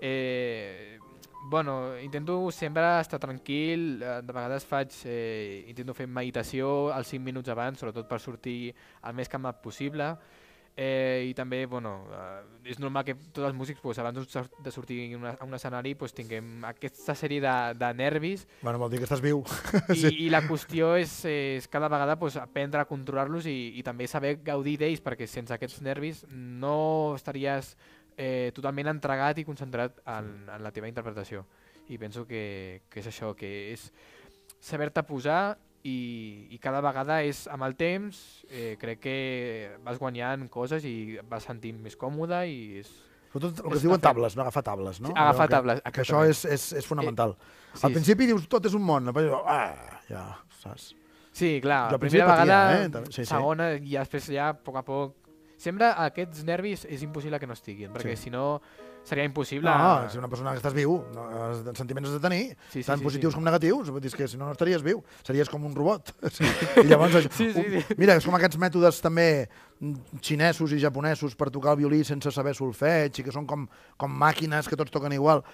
Eh, bueno, intento sempre estar tranquil, eh, de vegades faig, eh, intento fer meditació als cinc minuts abans, sobretot per sortir el més calmat possible. Eh, I també, bueno, eh, és normal que tots els músics pues, abans de sortir a, una, a un escenari pues, tinguem aquesta sèrie de, de nervis Bueno, vol dir que estàs viu. i, Sí. i la qüestió és, és cada vegada pues, aprendre a controlar-los i, i també saber gaudir d'ells, perquè sense aquests nervis no estaries eh, totalment entregat i concentrat en, en la teva interpretació. I penso que, que és això, que és saber-te posar i, i cada vegada és amb el temps, eh, crec que vas guanyant coses i vas sentint més còmode i és... Sobretot el que És es diuen una fe- tables, no? Agafar tables, no? Sí, agafar Allò que- tables, Que això exactament. és, és, és fonamental. Sí, Al principi dius tot és un món, després dius, ah, ja, saps? Sí, clar, Jo la al principi primera patia, vegada, eh, també, sí, sí. segona i després ja a poc a poc. Sempre aquests nervis és impossible que no estiguin, perquè Sí. si no seria impossible... No, si una persona que estàs viu, no, els sentiments has de tenir, Sí, sí, tant sí, positius sí. com negatius, vull dir, és que si no, no estaries viu, series com un robot. Sí. I llavors, això, Sí, sí, sí. Mira, és com aquests mètodes també mm, xinesos i japonesos per tocar el violí sense saber solfeig i que són com, com màquines que tots toquen igual.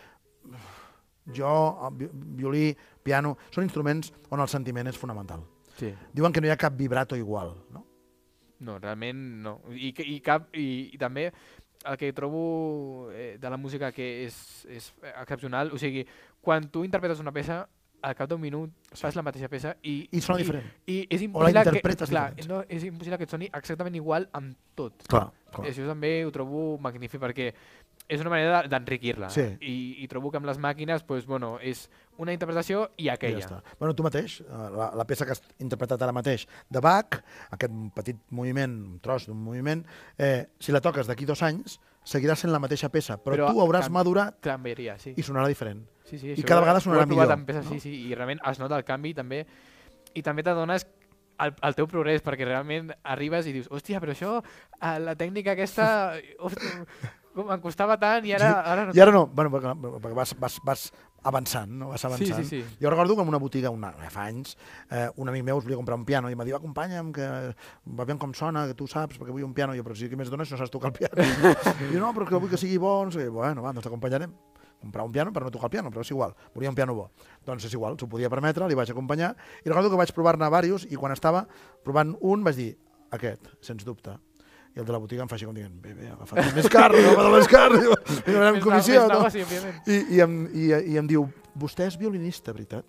jo, violí, piano, són instruments on el sentiment és fonamental. Sí. Diuen que no hi ha cap vibrato igual, no? No, realment no. I, i, cap, i, i també el que trobo eh, de la música que és, és excepcional, o sigui, quan tu interpretes una peça, al cap d'un minut fas la mateixa peça i... I sona diferent. I, i és o la interpretes que, clar, diferent. no, és impossible que et soni exactament igual amb tot. Clar, clar. I això també ho trobo magnífic perquè és una manera d'enriquir-la. Sí. I, I trobo que amb les màquines pues, bueno, és una interpretació i aquella. Ja està. Bueno, tu mateix, la, la peça que has interpretat ara mateix de Bach, aquest petit moviment, un tros d'un moviment, eh, si la toques d'aquí dos anys, seguirà sent la mateixa peça, però, però tu hauràs can... madurat canviaria, sí. I sonarà diferent. Sí, sí, I cada vegada sonarà millor. Peces, no? Sí, sí, i realment es nota el canvi també, i també t'adones el, el teu progrés, perquè realment arribes i dius, hòstia, però això, la tècnica aquesta, hòstia, em costava tant i ara... ara no... I ara no, bueno, perquè vas, vas, vas avançant, no? Vas avançant. Sí, sí, sí. Jo recordo que en una botiga, una, fa anys, eh, un amic meu us volia comprar un piano i em va dir, acompanya'm, que va bé com sona, que tu saps, perquè vull un piano. I jo, però si què més dones si no saps tocar el piano? I jo, no, però que vull que sigui bo. No sé. Bueno, va, doncs t'acompanyarem. Comprar un piano per no tocar el piano, però és igual, volia un piano bo. Doncs és igual, s'ho podia permetre, li vaig acompanyar, i recordo que vaig provar-ne diversos, i quan estava provant un vaig dir, aquest, sens dubte. I el de la botiga em fa així com dient, bé, bé, agafa't el més car, agafa't el més car, i no anem comissió. No? I, i, em, i, I em diu, vostè és violinista, veritat?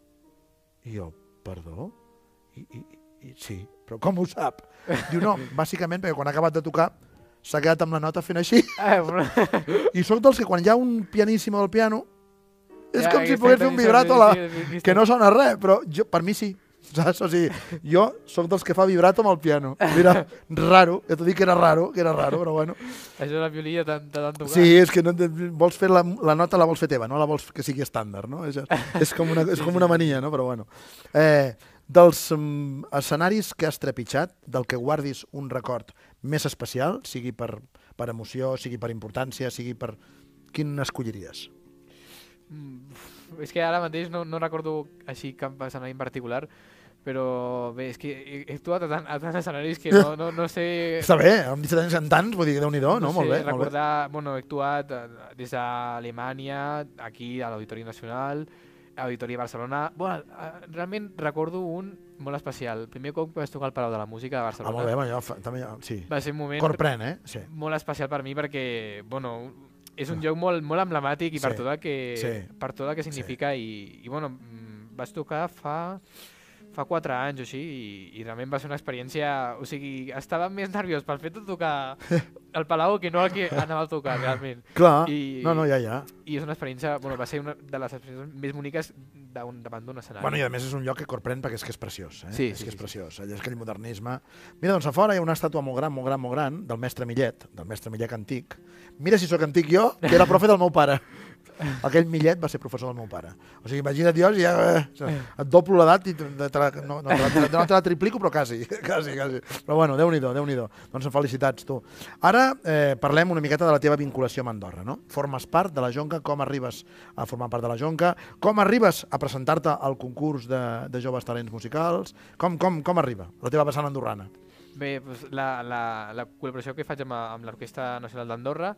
I jo, perdó? I, i, i sí, però com ho sap? Diu, no, bàsicament perquè quan ha acabat de tocar s'ha quedat amb la nota fent així. I sóc dels que quan hi ha un pianíssim al piano és ja, com si pogués fer un vibrato a la... que no sona res, però jo, per mi sí. Saps? O sigui, jo sóc dels que fa vibrato amb el piano. Mira, raro, ja t'ho dic que era raro, que era raro, però bueno. Això de la violí ja t'han tocat. Sí, és que no, vols fer la, la nota la vols fer teva, no la vols que sigui estàndard, no? És, és, com, una, és com una mania, no? Però bueno. Eh, dels um, escenaris que has trepitjat, del que guardis un record més especial, sigui per, per emoció, sigui per importància, sigui per... Quin escolliries? Mm, és que ara mateix no, no recordo així cap escenari en particular, però bé, és que he, he actuat a tant, a tant escenaris que no, no, no sé... Està bé, amb disset anys en tants, vull dir, Déu-n'hi-do, no? No sé, molt bé. recordar, molt bé. Bueno, he actuat des d'Alemanya, aquí a l'Auditori Nacional, a l'Auditori de Barcelona. Bueno, realment recordo un molt especial. El primer cop que vaig tocar al Palau de la Música de Barcelona. Ah, molt bé, bueno, jo, també, sí. Va ser un moment Corprèn, eh? Sí. molt especial per mi perquè, bueno, és un lloc molt, molt emblemàtic i per, sí. tot el que, sí. per tot el que significa sí. i, i, bueno, vaig tocar fa... fa quatre anys o així i, i realment va ser una experiència, o sigui, estava més nerviós pel fet de tocar al Palau que no el que anava a tocar realment. Clar, I, no, no, ja, ja. I és una experiència, bueno, va ser una de les experiències més boniques d'un, davant d'un escenari. Bueno, i a més és un lloc que corprèn perquè és que és preciós, eh? Sí, és sí, que és sí, preciós, allà és aquell modernisme. Mira, doncs a fora hi ha una estàtua molt gran, molt gran, molt gran, del mestre Millet, del mestre Millet antic. Mira si sóc antic jo, que era profe del meu pare. Aquell Millet va ser professor del meu pare. O sigui, imagina't jo, ja, eh, et doblo l'edat i te, te, te, no, no, te, no te la triplico, però quasi, quasi, quasi. Però bueno, Déu-n'hi-do, Déu-n'hi-do. Doncs felicitats, tu. Ara eh, parlem una miqueta de la teva vinculació amb Andorra, no? Formes part de la Jonca, com arribes a formar part de la Jonca, com arribes a presentar-te al concurs de, de joves talents musicals, com, com, com arriba la teva vessant andorrana? Bé, doncs la, la, la col·laboració que faig amb, amb l'Orquestra Nacional d'Andorra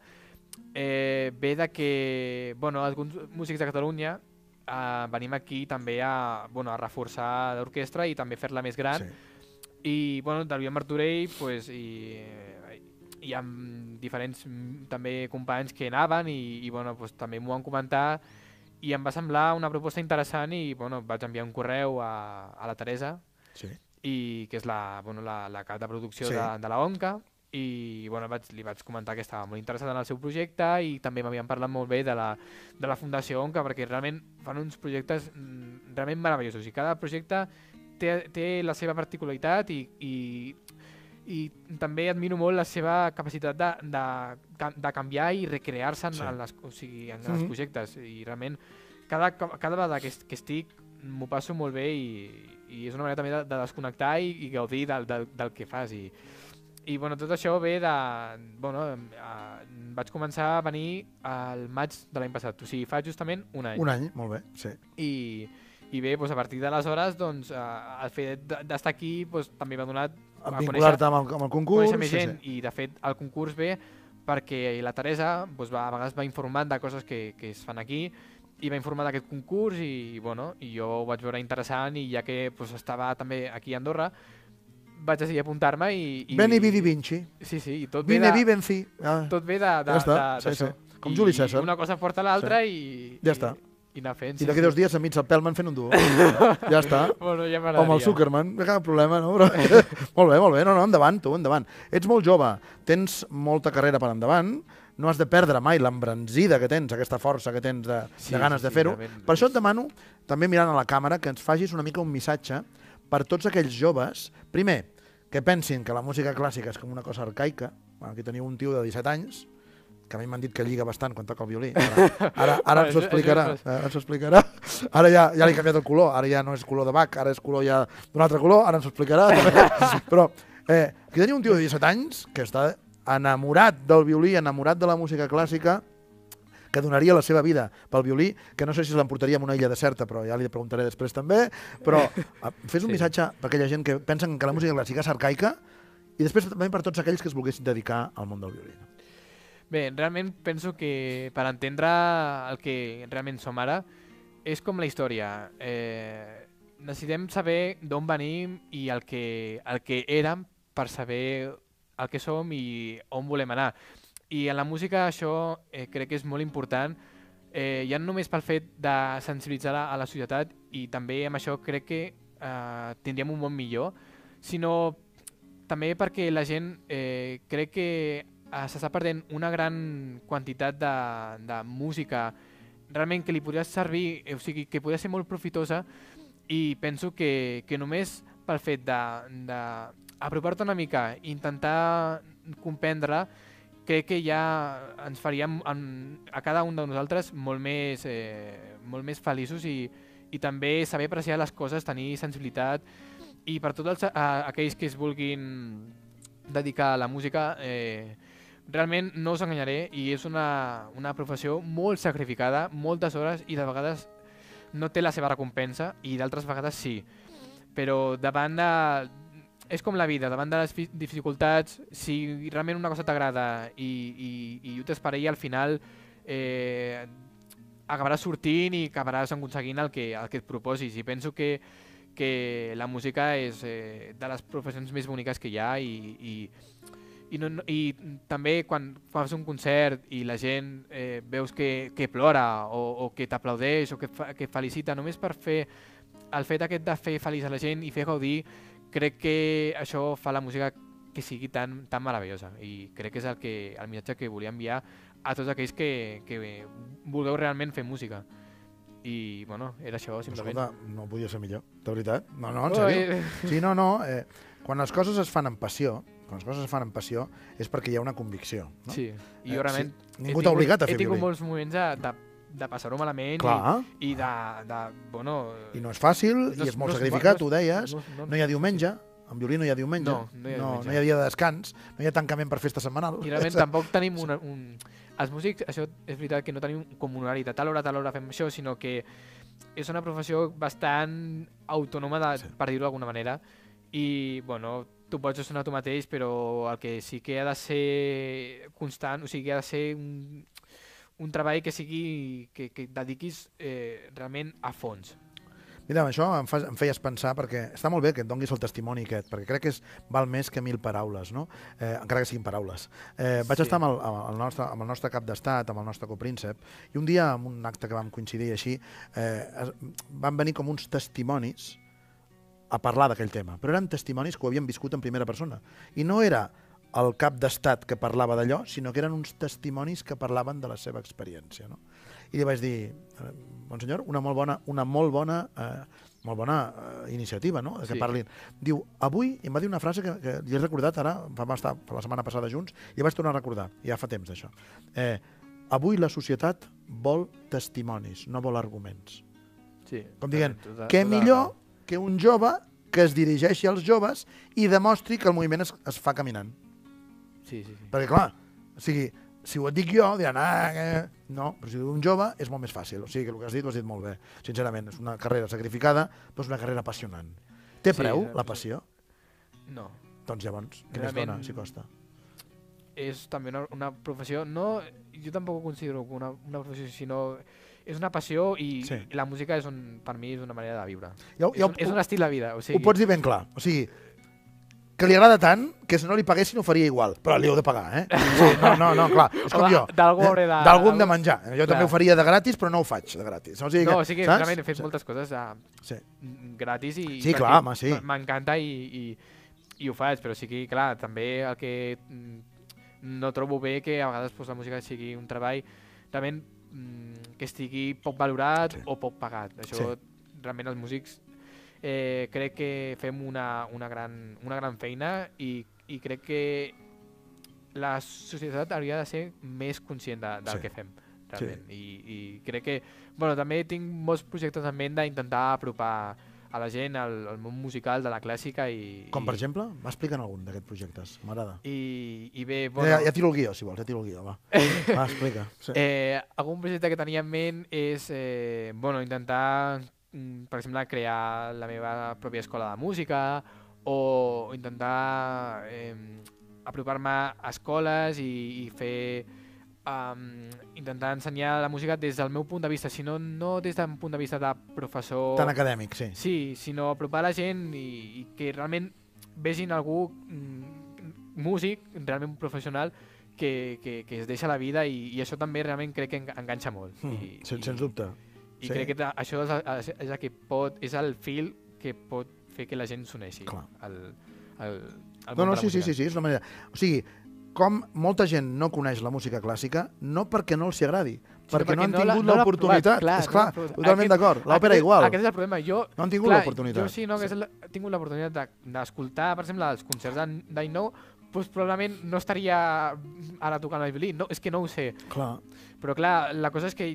eh, ve de que, bueno, alguns músics de Catalunya eh, venim aquí també a, bueno, a reforçar l'orquestra i també fer-la més gran. Sí. I, bueno, del Joan Martorell, pues, i, i amb diferents també companys que anaven i, i bueno, pues, també m'ho van comentar i em va semblar una proposta interessant i, bueno, vaig enviar un correu a, a la Teresa, sí. i, que és la, bueno, la, la cap de producció sí. de, de la ONCA, i bueno, vaig, li vaig comentar que estava molt interessat en el seu projecte i també m'havien parlat molt bé de la, de la Fundació ONCA perquè realment fan uns projectes mm, realment meravellosos i cada projecte té, té la seva particularitat i, i, i també admiro molt la seva capacitat de, de, de canviar i recrear-se en, sí. en, les, o sigui, en mm-hmm. els projectes i realment cada, cada vegada que, que estic m'ho passo molt bé i, i és una manera també de, de desconnectar i, i gaudir del, del, del que fas i I bueno, tot això ve de... Bueno, eh, vaig començar a venir al maig de l'any passat, o sigui, fa justament un any. Un any, molt bé, sí. I, i bé, doncs, a partir d'aleshores, doncs, eh, el fet d'estar aquí doncs, també m'ha donat a vincular-te amb, el, amb el concurs. Conèixer més sí, gent sí. i, de fet, el concurs ve perquè la Teresa doncs, va, a vegades va informant de coses que, que es fan aquí i va informar d'aquest concurs i, bueno, i jo ho vaig veure interessant i ja que doncs, estava també aquí a Andorra vaig decidir apuntar-me i... i Veni, vidi, vinci. Sí, sí, i tot ve Vine, de... vi, venci. Ah. Tot ve d'això. Ja està, sí, sí. Com Juli César. I una cosa porta l'altra sí. i... Ja està. I anar fent. I d'aquí dos dies enmig el Pelman fent un duo. Ja està. Bueno, ja o amb el Zuckerman, no cap problema, no? Però... molt bé, molt bé. No, no, endavant, tu, endavant. Ets molt jove, tens molta carrera per endavant, no has de perdre mai l'embranzida que tens, aquesta força que tens de, sí, de ganes sí, de fer-ho. Sí, per això et demano, també mirant a la càmera, que ens facis una mica un missatge per tots aquells joves, primer, que pensin que la música clàssica és com una cosa arcaica. Aquí teniu un tio de disset anys, que a mi m'han dit que lliga bastant quan toca el violí. Ara, ara, ara ens ho explicarà. Ens ho explicarà. Ara ja, ja li he canviat el color, ara ja no és color de Bach, ara és color ja d'un altre color, ara ens ho explicarà. Però eh, aquí teniu un tio de disset anys que està enamorat del violí, enamorat de la música clàssica, que donaria la seva vida pel violí, que no sé si l'emportaria en una illa deserta, però ja li preguntaré després també, però fes un sí. missatge per aquella gent que pensen que la música clàssica és arcaica i després també per tots aquells que es volguessin dedicar al món del violí. Bé, realment penso que per entendre el que realment som ara és com la història. Eh, necessitem saber d'on venim i el que, el que érem per saber el que som i on volem anar. I en la música això eh, crec que és molt important, eh, ja no només pel fet de sensibilitzar a la societat i també amb això crec que eh, tindríem un món millor, sinó també perquè la gent eh, crec que eh, s'està perdent una gran quantitat de, de música realment que li podria servir, o sigui, que podria ser molt profitosa i penso que, que només pel fet d'apropar-te una mica i intentar comprendre crec que ja ens faríem en, a cada un de nosaltres molt més, eh, molt més feliços i, i també saber apreciar les coses, tenir sensibilitat i per tots els, a, aquells que es vulguin dedicar a la música eh, realment no us enganyaré i és una, una professió molt sacrificada, moltes hores i de vegades no té la seva recompensa i d'altres vegades sí, però davant de... És com la vida, davant de les dificultats, si realment una cosa t'agrada i, i, i ho tens per ell, al final eh, acabaràs sortint i acabaràs aconseguint el que, el que et proposis. I penso que, que la música és eh, de les professions més boniques que hi ha i, i, i, no, i també quan fas un concert i la gent eh, veus que, que plora o, o que t'aplaudeix o que, fa, que felicita, només per fer el fet aquest de fer feliç a la gent i fer gaudir, crec que això fa la música que sigui tan, tan meravellosa i crec que és el, que, el missatge que volia enviar a tots aquells que, que vulgueu realment fer música. I, bueno, era això, simplement. Escolta, no podia ser millor, de veritat. No, no, en sèrio. Sí, no, no. Eh, quan les coses es fan amb passió, quan les coses es fan amb passió, és perquè hi ha una convicció. No? Sí, i jo realment... Eh, sí. Ningú t'ha obligat a fer violí. He tingut violí. molts moments de, de de passar-ho malament Clar. i, i de, de... Bueno, I no és fàcil, no, i és molt no, sacrificat, no, ho deies. No, no, no hi ha diumenge, en violí no hi ha diumenge, no, no, hi ha, no, diumenge. no hi ha dia de descans, no hi ha tancament per festa setmanal. I realment tampoc tenim una, un... Els músics, això és veritat que no tenim com un horari de tal hora a tal hora fem això, sinó que és una professió bastant autònoma, de, sí. per dir-ho d'alguna manera, i, bueno, tu pots gestionar tu mateix, però el que sí que ha de ser constant, o sigui, ha de ser un... un treball que sigui que, que dediquis eh, realment a fons. Mira, això em, fa, em feies pensar, perquè està molt bé que et donguis el testimoni aquest, perquè crec que és, val més que mil paraules, no? eh, encara que siguin paraules. Eh, vaig sí. estar amb el, amb, el nostre, amb el nostre cap d'estat, amb el nostre copríncep, i un dia, en un acte que vam coincidir així, eh, van venir com uns testimonis a parlar d'aquell tema, però eren testimonis que ho havien viscut en primera persona. I no era el cap d'estat que parlava d'allò, sinó que eren uns testimonis que parlaven de la seva experiència. No? I li vaig dir, monsenyor, una molt bona, una molt bona, eh, molt bona eh, iniciativa, no? Que sí. parlin. Diu, avui, i em va dir una frase que, que li he recordat ara, vam estar la setmana passada junts, i vaig tornar a recordar, ja fa temps d'això. Eh, avui la societat vol testimonis, no vol arguments. Sí, Com dient, tota, què tota... millor que un jove que es dirigeixi als joves i demostri que el moviment es, es fa caminant. Sí, sí, sí. Perquè, clar, o sigui, si ho et dic jo, diran, ah, eh... no, però si ho diu un jove és molt més fàcil. O sigui, que el que has dit ho has dit molt bé. Sincerament, és una carrera sacrificada, però és una carrera apassionant. Té preu, sí, la passió? No. Doncs llavors, què més dona, si costa? és també una, una professió, no, jo tampoc ho considero una, una professió, sinó és una passió i, Sí. i la música és un, per mi és una manera de viure. Ja, és, ja, un, és un estil de vida. O sigui, ho pots dir ben clar. O sigui, que li agrada tant que si no li paguessin ho faria igual. Però li heu de pagar, eh? Sí, no, no, no, clar. És com Home, jo. d'algú eh? hauré de- D'algú hem de menjar. Jo Clar. també ho faria de gratis, però no ho faig de gratis. O sigui no, que, o sigui, saps? realment he fet Sí. moltes coses uh, Sí. gratis i Sí, perquè clar, home, sí. m'encanta i, i, i ho faig, però sí que, clar, també el que mm, no trobo bé que a vegades pues, la música sigui un treball realment mm, que estigui poc valorat Sí. o poc pagat. Això Sí. realment els músics eh, crec que fem una, una, gran, una gran feina i, i crec que la societat hauria de ser més conscient de, del Sí. que fem realment. I, I crec que bueno, també tinc molts projectes en ment d'intentar apropar a la gent al, al món musical de la clàssica i... Com, per i, exemple? M'expliquen algun d'aquests projectes. M'agrada. I, i bé, Bueno. bueno, Ja, ja tiro el guió, si vols, ja tiro el guió, va. Va, explica. Sí. eh, algun projecte que tenia en ment és eh, bueno, intentar, mm, per exemple, crear la meva pròpia escola de música o intentar eh, apropar-me a escoles i, i fer um, intentar ensenyar la música des del meu punt de vista, sinó no des d'un punt de vista de professor, Tan acadèmic, sí. sí, sinó apropar la gent i, i que realment vegin algú mm, músic, realment professional, que, que, que es deixa la vida i, i això també realment crec que en- enganxa molt. Mm, I, sens, i, sens dubte. I Sí. crec que ta- això és, el- és, el que pot, és el fil que pot fer que la gent s'uneixi Clar. al, al, al No, món no, de la sí, sí, música. sí, sí, és una manera. O sigui, com molta gent no coneix la música clàssica, no perquè no els hi agradi, perquè, perquè no han no l'ha- tingut no l'ha l'oportunitat. provat, clar, És no clar, l'ha provat. totalment Aquest- d'acord. L'òpera aquest- igual. Aquest és el problema. Jo, No han tingut clar, l'oportunitat. Jo sí, no hagués la- tingut l'oportunitat de- d'escoltar, per exemple, els concerts d'Any d'Any Nou, doncs probablement no estaria ara tocant el violí. No, és que no ho sé. Clar. Però clar, la cosa és que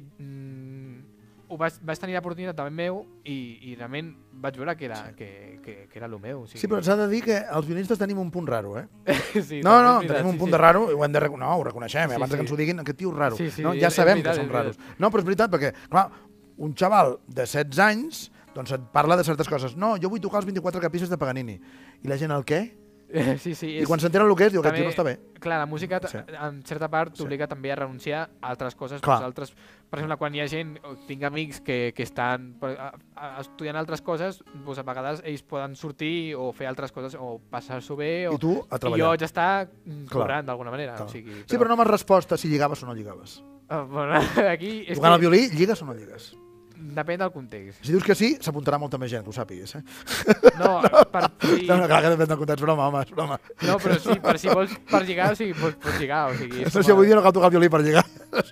mm, ho vaig, vaig tenir l'oportunitat també meu i, i realment vaig veure que era, sí. que, que, que era el meu. O sigui, Sí, però s'ha de dir que els violinistes tenim un punt raro, eh? sí, No, també no, és veritat, tenim un sí, punt sí. de raro i ho hem de reconèixer. No, ho reconeixem, eh? Sí, Abans sí. que ens ho diguin, aquest tio és raro. Sí, sí, no, és- ja és sabem veritat, que és són raros. veritat. No, però és veritat, perquè, clar, un xaval de setze anys doncs et parla de certes coses. No, jo vull tocar els vint-i-quatre capisses de Paganini. I la gent, el què? Sí, sí. I quan s'entenen el que és, diu, aquest també- tio no està bé. Clar, la música, Sí. sí. en certa part, t'obliga sí. també a renunciar a altres coses. Clar. Doncs altres, per exemple, quan hi ha gent, o tinc amics que, que estan per- a- a- estudiant altres coses, doncs a vegades ells poden sortir o fer altres coses o passar-s'ho bé. O, I tu a I treballar. jo haig d'estar mm, Clar. cobrant d'alguna manera. Clar. O sigui, Sí, però no m'has respost a si lligaves o no lligaves. Uh, bueno, aquí és Tocant el que violí, lligues o no lligues? depèn del context. Si dius que sí, s'apuntarà molta més gent, que ho sàpigues, eh? No, per, sí, No, no, clar que depèn del context, broma, home, és broma. no, però sí, per si vols per lligar, o sigui, pots, pots lligar. O sigui, és No com sé, a- avui dia no cal tocar el violí per lligar.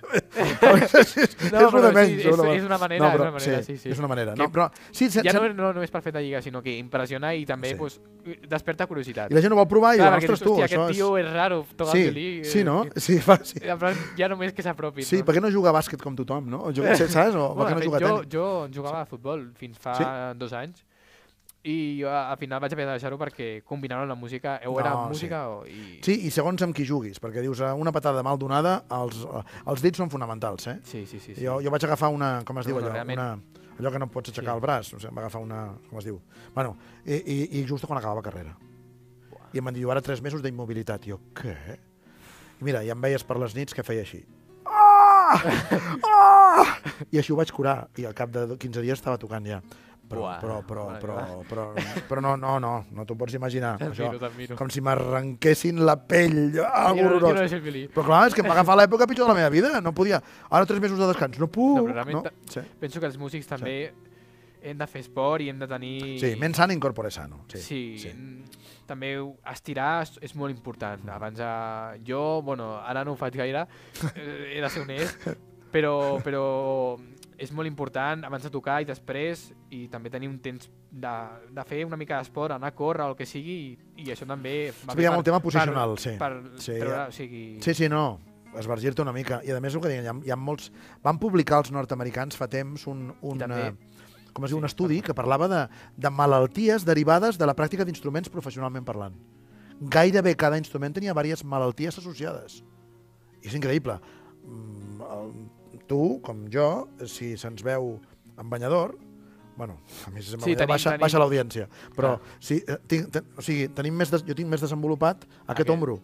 és, és, No, és lo de però menys. sí, és- és una manera, no, però, és una manera, sí, sí. És una manera. Que- No, però, sí, se, Ja se, no, no només per fer de lligar, sinó que impressiona i també Sí. pues, desperta curiositat. I la gent ho vol provar i diu, Clar, perquè ostres, dius, tu, hòstia, això aquest és... tio és raro, toca Sí, el violí. sí, eh, no? que- Sí, fa, sí. En plan, ja només que s'apropin. Sí, no? per què no juga a bàsquet com tothom, no? O juga, saps? O per què Bueno, no de juga a fet, jo, tenis? jo jugava a futbol fins fa Sí? dos anys i jo, al final vaig haver de deixar-ho perquè combinaven la música, o era No, música o... I... Sí, i segons amb qui juguis, perquè dius, eh, una patada mal donada, els, eh, els dits són fonamentals, eh? Sí, sí, sí. sí. Jo, jo vaig agafar una, com es diu No, no, allò, realment- una, allò que no pots aixecar Sí. el braç, o sigui, em va agafar una, com es diu? Bueno, i, i, i just quan acabava carrera. I em van dir, ara tres mesos d'immobilitat. I jo, què? I mira, ja em veies per les nits que feia així. Ah! Ah! I així ho vaig curar, i al cap de quinze dies estava tocant ja. Però, Buah, però, però, mare però, meva. però, però no, no, no, no t'ho pots imaginar. Això, T'admiro, t'admiro. com si m'arrenquessin la pell. Ah, Jo no, jo no horrorós. deixo el violí. Però clar, és que em va agafar l'època pitjor de la meva vida. No podia. Ara tres mesos de descans. No puc. No, però realment ta- Sí. Penso que els músics també hem de fer esport i hem de tenir... Sí, mens sano incorpore sano. Sí, Sí, sí. mm, també estirar és, és molt important. Abans de... Jo, bueno, ara no ho faig gaire, eh, he de ser honest, però, però és molt important abans de tocar i després, i també tenir un temps de, de fer una mica d'esport, anar a córrer o el que sigui, i, i això també... va Sí, bé hi ha per- molt tema posicional, per, sí. Per, Sí, treure, ja. o sigui... Sí, sí, no. Esvergir-te una mica. I a més, el que deien, hi ha, hi ha molts... Van publicar els nord-americans fa temps un, un, també- eh, com es diu, Sí, un estudi que parlava de, de malalties derivades de la pràctica d'instruments professionalment parlant. Gairebé cada instrument tenia diverses malalties associades. I és increïble. Mm, el- Tu, com jo, si se'ns veu en banyador, bueno, a més, Sí, sí, tenim- baixa, tenim- baixa l'audiència, però Clar. sí, eh, tinc, ten, o sigui, tenim més des, jo tinc més desenvolupat aquest Aquest. ombro.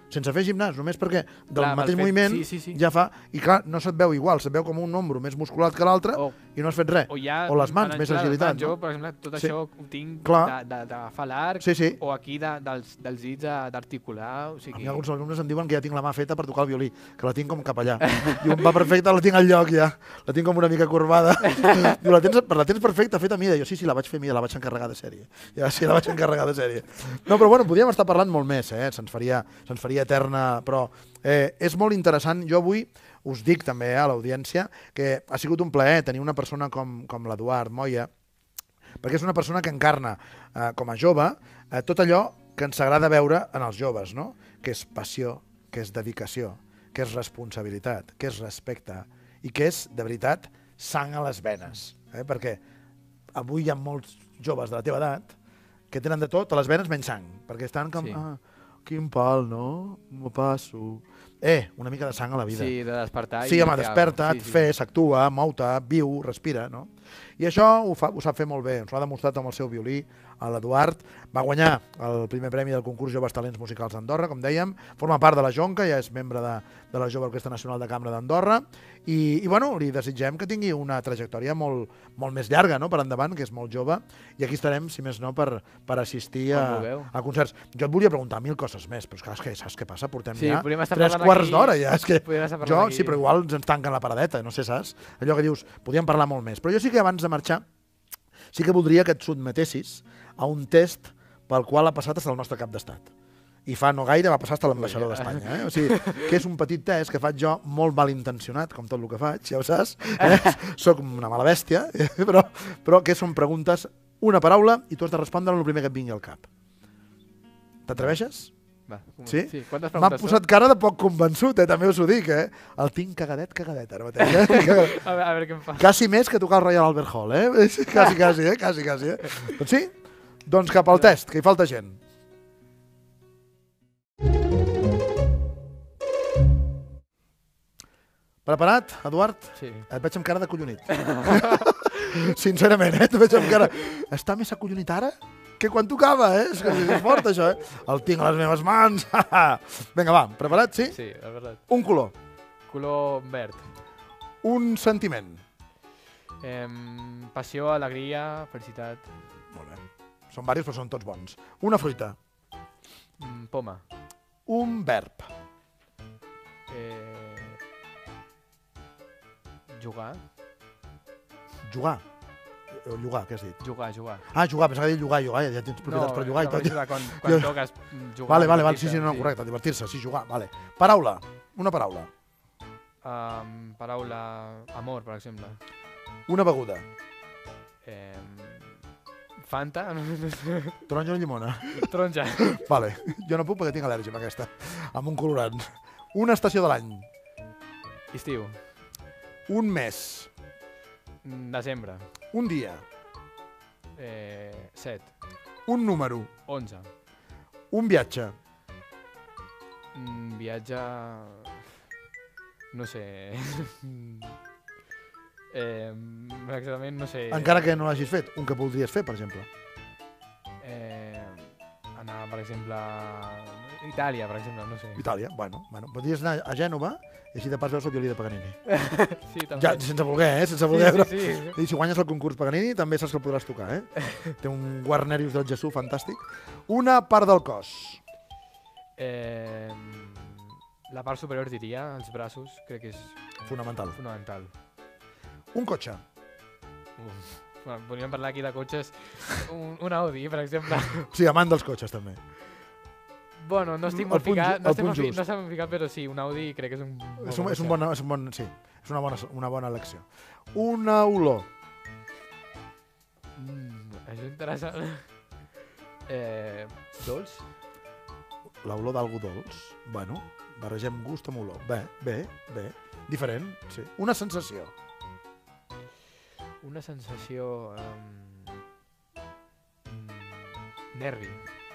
sense fer gimnàs, només perquè del Clar, mateix pel fet- moviment sí, sí, sí. ja fa... I clar, no se't veu igual, se't veu com un ombro més musculat que l'altre O, i no has fet res. o, ja, O les mans, en- més clar, les agilitat, mans, no? Jo, per exemple, tot Sí. això ho tinc Clar. de- de- d'agafar l'arc, Sí, sí. o aquí de, dels, dels dits a- d'articular, o A sigui... mi alguns alumnes em diuen que ja tinc la mà feta per tocar el violí, que la tinc com cap allà. I un va perfecte, la tinc al lloc ja. La tinc com una mica corbada. Diu, la tens, la tens perfecta, feta a mida. Jo, sí, sí, la vaig fer a mida, la vaig encarregar de sèrie. Ja, sí, la vaig encarregar de sèrie. No, però bueno, podríem estar parlant molt més, eh? Se'ns faria, se'ns faria eterna, però eh, és molt interessant. Jo avui us dic també eh, a l'audiència que ha sigut un plaer tenir una persona com, com l'Eduard Moya, perquè és una persona que encarna, eh, com a jove, eh, tot allò que ens agrada veure en els joves, no? Que és passió, que és dedicació, que és responsabilitat, que és respecte i que és, de veritat, sang a les venes. Eh? Perquè avui hi ha molts joves de la teva edat que tenen de tot a les venes menys sang, perquè estan com... Sí. Ah, quin pal, no? M'ho passo... Eh, una mica de sang a la vida. Sí, de despertar. Sí, i home, fer desperta't, alguna cosa. fes, actua, mou-te, viu, respira, no? I això ho, fa, ho sap fer molt bé, ens ho ha demostrat amb el seu violí, l'Eduard. Va guanyar el primer premi del concurs Joves Talents Musicals d'Andorra, com dèiem, forma part de la Jonca, ja és membre de, de la Jove Orquestra Nacional de Cambra d'Andorra, i, i bueno, li desitgem que tingui una trajectòria molt, molt més llarga, no?, per endavant, que és molt jove, i aquí estarem, si més no, per, per assistir a, Quan vulgueu. a concerts. Jo et volia preguntar mil coses més, però és que, és que saps què passa? Portem Sí, ja podríem estar tres parlant quarts aquí- d'hora, ja, és que podríem estar jo, parlant aquí. sí, però igual ens tanquen la paradeta, no sé, saps? Allò que dius, podríem parlar molt més. Però jo sí que abans de marxar, sí que voldria que et sotmetessis a un test pel qual ha passat fins al nostre cap d'estat. I fa no gaire va passar fins a l'ambaixador d'Espanya. Eh? O sigui, que és un petit test que faig jo molt malintencionat, com tot el que faig, ja ho saps. Eh? Soc una mala bèstia, eh? però, però que són preguntes, una paraula, i tu has de respondre el primer que et vingui al cap. T'atreveixes? Va, com- Sí? sí. Quantes M'ha preguntes posat cara de poc convençut, eh? També us ho dic, eh? El tinc cagadet, cagadet, ara mateix. Eh? són? A veure, a veure què em fa. Quasi més que tocar el Royal Albert Hall, eh? Quasi, quasi, eh? Quasi, quasi, eh? Doncs sí? Doncs cap al test, que hi falta gent. Preparat, Eduard? Sí. Et veig amb cara de collonit. Sincerament, eh? Et veig amb cara... Està més acollonit ara que quan tocava, eh? És, que és fort, això, eh? El tinc a les meves mans. Vinga, va, preparat, sí? Sí, és veritat. Un color, Color verd. un sentiment. Eh, passió, alegria, felicitat. Molt bé. Són diversos, però són tots bons. Una fruita, Mm, poma. un verb, Eh, jugar. jugar. O llogar, què has dit? Jugar, jugar. Ah, jugar, pensava que dir llogar, llogar, ja tens propietats per llogar i tot. No, quan, quan Jo- toques mm, jugar. Vale, vale, vale, sí, divertir-te, sí, no, correcte, divertir-se, sí, jugar, vale. Paraula, una paraula, Um, paraula amor, per exemple. una beguda, Eh, Fanta? taronja o llimona. Taronja. Vale, jo no puc perquè tinc al·lèrgia amb aquesta, amb un colorant. Una estació de l'any, Estiu. un mes, Mm, Desembre. un dia, Eh, set. un número, Onze. un viatge, Mm, viatge... No sé... eh, exactament, no sé... encara que no l'hagis fet, un que voldries fer, per exemple. Eh, anar, per exemple, a Itàlia, per exemple, no sé. Itàlia, bueno, bueno, podries anar a Gènova i així de pas veus el violí de Paganini. Sí, també. Ja, sense voler, eh? Sense voler, però... sí, sí, sí. I si guanyes el concurs Paganini, també saps que el podràs tocar, eh? Té un Guarnerius del Jesús fantàstic. Una part del cos. Eh, la part superior diria, els braços, crec que és Fonamental. fonamental. Un cotxe. Uf. Bueno, podríem parlar aquí de cotxes. Un, un Audi, per exemple. Sí, amant dels cotxes, també. Bueno, no estic El molt punt ju- ficat, el no estic punt molt fi- just. no estic molt ficat, però sí, un Audi crec que és un... molt És un, bon és un, cotxe. bon, és un bon... Sí, és una bona, una bona elecció. Una olor. Mm, això és interessant. Eh, dolç? L'olor d'algú dolç. Bueno, barregem gust amb olor. Bé, bé, bé. Diferent, sí. Una sensació. Una sensació... Um, mm, nervi.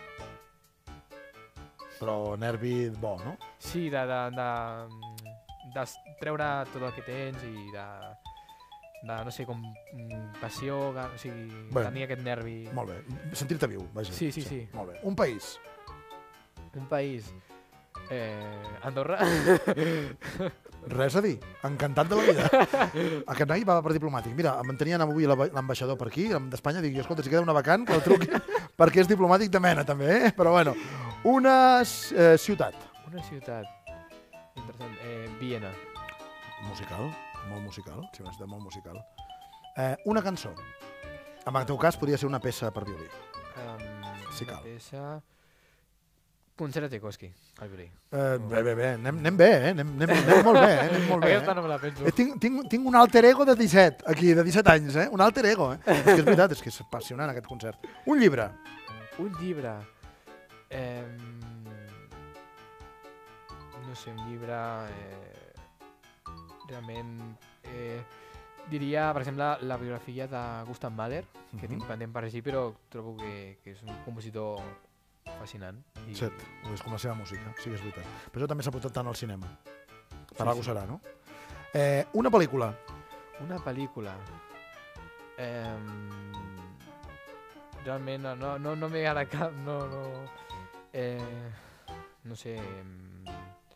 Però nervi bo, no? Sí, de, de, de, de s- treure tot el que tens i de, de no sé, com mm, passió, ga- o sigui, Bé. tenir aquest nervi. Molt bé. Sentir-te viu, vaja. Sí, sí, sí. Molt bé. Un país. Un país. Eh, Andorra. Res a dir, encantat de la vida. Aquest noi va per diplomàtic. Mira, em tenien avui l'ambaixador per aquí, d'Espanya, dic, escolta, si queda una vacant, que el truqui, perquè és diplomàtic de mena, també, eh? Però bueno, una eh, ciutat. Una ciutat. Interessant. Eh, Viena. Musical, molt musical, sí, una ciutat molt musical. Eh, una cançó. En el teu cas podria ser una peça per violí. Um, si una cal. peça... Concert de Tchaikovsky, al violí. Eh, bé, bé, bé, anem, anem bé, eh? Anem, anem, anem molt bé, eh? Anem molt bé, Aquesta eh? no me la penso. Eh, tinc, tinc, tinc un alter ego de disset, aquí, de disset anys, eh? Un alter ego, eh? És que és veritat, és que és apassionant aquest concert. Un llibre. Un llibre... Eh, no sé, un llibre... Eh, realment... Eh, diria, per exemple, la biografia de Gustav Mahler, que Mhm. tinc pendent per així, però trobo que, que és un compositor fascinant. I... Set, és com la seva música, sí que és veritat. Per això també s'ha portat tant al cinema. Per Sí, alguna sí. serà, no? Eh, una pel·lícula. Una pel·lícula... Eh, realment no, no, no, no m'he ara cap, no, no... Eh, no sé... em,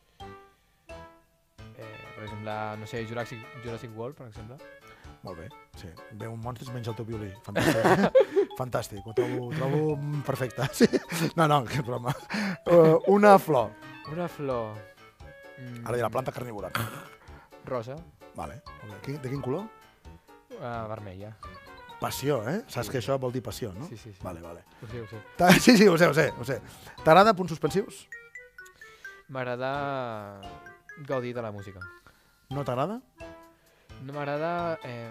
Eh, per exemple, no sé, Jurassic, Jurassic World, per exemple. Molt bé, sí. Ve un monstre i es menja el teu violí. Fantàstic. Fantàstic, ho trobo, ho trobo perfecte. Sí. No, no, que broma. Uh, una flor. Una flor... Mm, Ara dirà planta carnívora. Rosa, Vale. Okay. Quin- De quin color? uh, vermella. Passió, eh? Saps Sí. que això vol dir passió, no? Sí, sí, sí. Vale, vale. Ho sé, ho sé. Ta- Sí, sí, ho sé, ho sé. Ho sé. T'agrada punts suspensius? M'agrada gaudir de la música. No t'agrada? No m'agrada eh,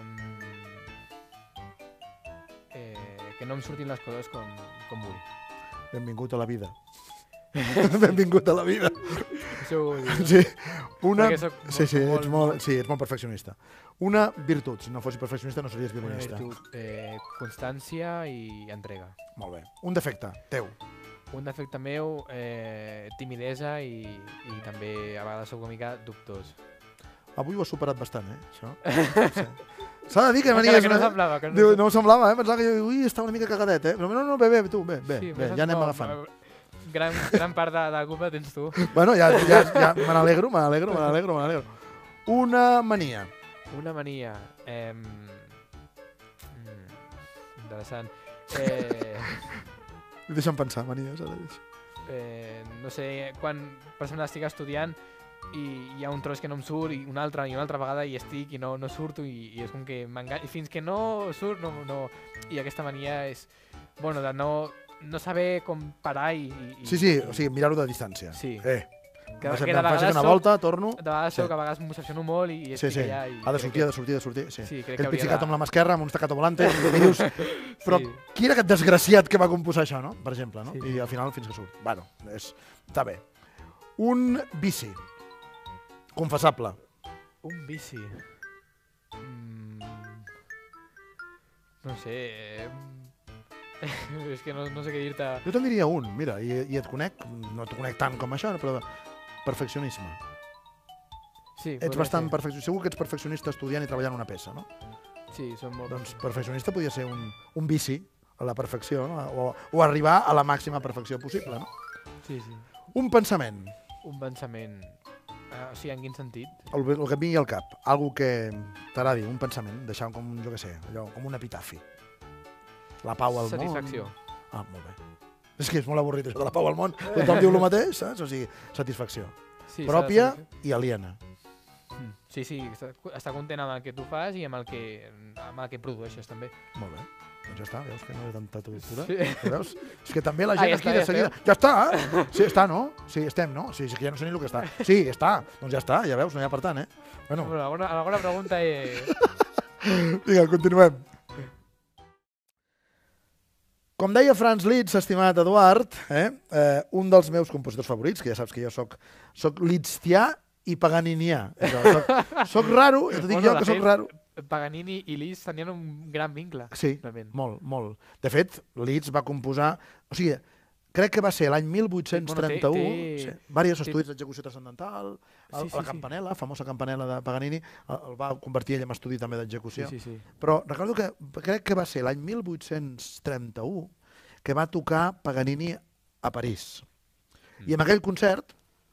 eh, que no em surtin les coses com, com vull. Benvingut a la vida. Benvingut a la vida. Això ho vull dir. Sí. Una... Perquè soc Sí, sí, molt- ets molt, sí, ets molt perfeccionista. Una virtut. Si no fossis perfeccionista no series Una violinista. virtut, eh, constància i entrega. Molt bé. Un defecte, teu. Un defecte meu, eh, timidesa i, i també a vegades sóc una mica dubtós. Avui ho has superat bastant, eh, això. Sí. S'ha de dir que Encara venies... que no una- semblava, que no Diu, sem- no ho semblava, eh? Pensava que jo, ui, està una mica cagadet, eh? Però no, no, bé, bé, tu, bé, bé, Sí, bé, però ja anem no, agafant. Gran, gran part de, de la culpa tens tu. Bueno, ja, ja, ja me n'alegro, me n'alegro, me n'alegro, me n'alegro. Una mania. Una mania... Eh, mm, interessant. Eh, Deixa'm pensar, manies, ara. eh, no sé, quan per exemple estic estudiant i hi ha un tros que no em surt i una altra i una altra vegada i estic i no, no surto i, i és com que m'enganyo i fins que no surt no, no... i aquesta mania és bueno, de no, no saber com parar i... i Sí, sí, i, o sigui, mirar-ho de distància. Sí. Eh, que, em que de faig vegades una soc, volta, torno... de vegades Sí. soc, a vegades m'obsessiono molt i, i Sí, estic sí, allà i ha de crec sortir, ha de sortir, ha de sortir. Sí. Sí, crec que Aquell hauria pizzicato de- amb la mà esquerra, amb un staccato volante, i dius, però Sí. qui era aquest desgraciat que va composar això, no? Per exemple, no? Sí. I al final fins que surt. Bueno, és... està bé. Un vici. Confessable. Un vici. Mm, no sé... Eh, és que no, no sé què dir-te... Jo te'n diria un, mira, i, i et conec, no et conec tant com això, però perfeccionisme. Sí, Ets podria bastant ser. perfeccionista, segur que ets perfeccionista estudiant i treballant una peça, no? Sí, som molt... Doncs perfeccionista podria ser un, un vici a la perfecció, no? O, o arribar a la màxima perfecció possible, no? Sí, sí. Un pensament, Un pensament... Uh, o sigui, en quin sentit? el, el que et vingui al cap, algo que t'agradi, un pensament, deixar com, jo què sé, allò, com un epitafi. La pau al Satisfacció. món. Ah, molt bé. És que és molt avorrit això de la pau al món. Tothom diu el mateix, saps? O sigui, satisfacció. Sí, Pròpia satisfacció. i aliena. Mm. Sí, sí, està, està content amb el que tu fas i amb el que, amb el que produeixes, també. Molt bé. Doncs ja està, veus que no hi ha tanta tortura? Sí. Sí. Veus? És que també la Ah, gent ja aquí està, de ja seguida... Ja està! eh? Sí, està, no? Sí, estem, no? Sí, sí que ja no sé ni el que està. Sí, està. Doncs ja està, ja veus, no hi ha per tant, eh? Bueno, Bueno, alguna, alguna pregunta és... vinga, continuem. Com deia Franz Liszt, estimat Eduard, eh, eh, un dels meus compositors favorits, que ja saps que jo soc, soc litztià i paganinià. Això, soc, soc raro, ja t'ho dic Bueno, jo de que soc fet, raro. Paganini i Liszt tenien un gran vincle. Sí, realment. molt, molt. De fet, Liszt va composar... O sigui, crec que va ser l'any mil vuit-cents trenta-u, Bueno, té- té- sí, diversos té- estudis d'execució transcendental, el, Sí, sí, la sí. campanella, la famosa campanella de Paganini, el, el va convertir ell en estudi també Sí, d'execució. sí, sí. Però recordo que crec que va ser l'any mil vuit-cents trenta-u que va tocar Paganini a París. Mm. I en aquell concert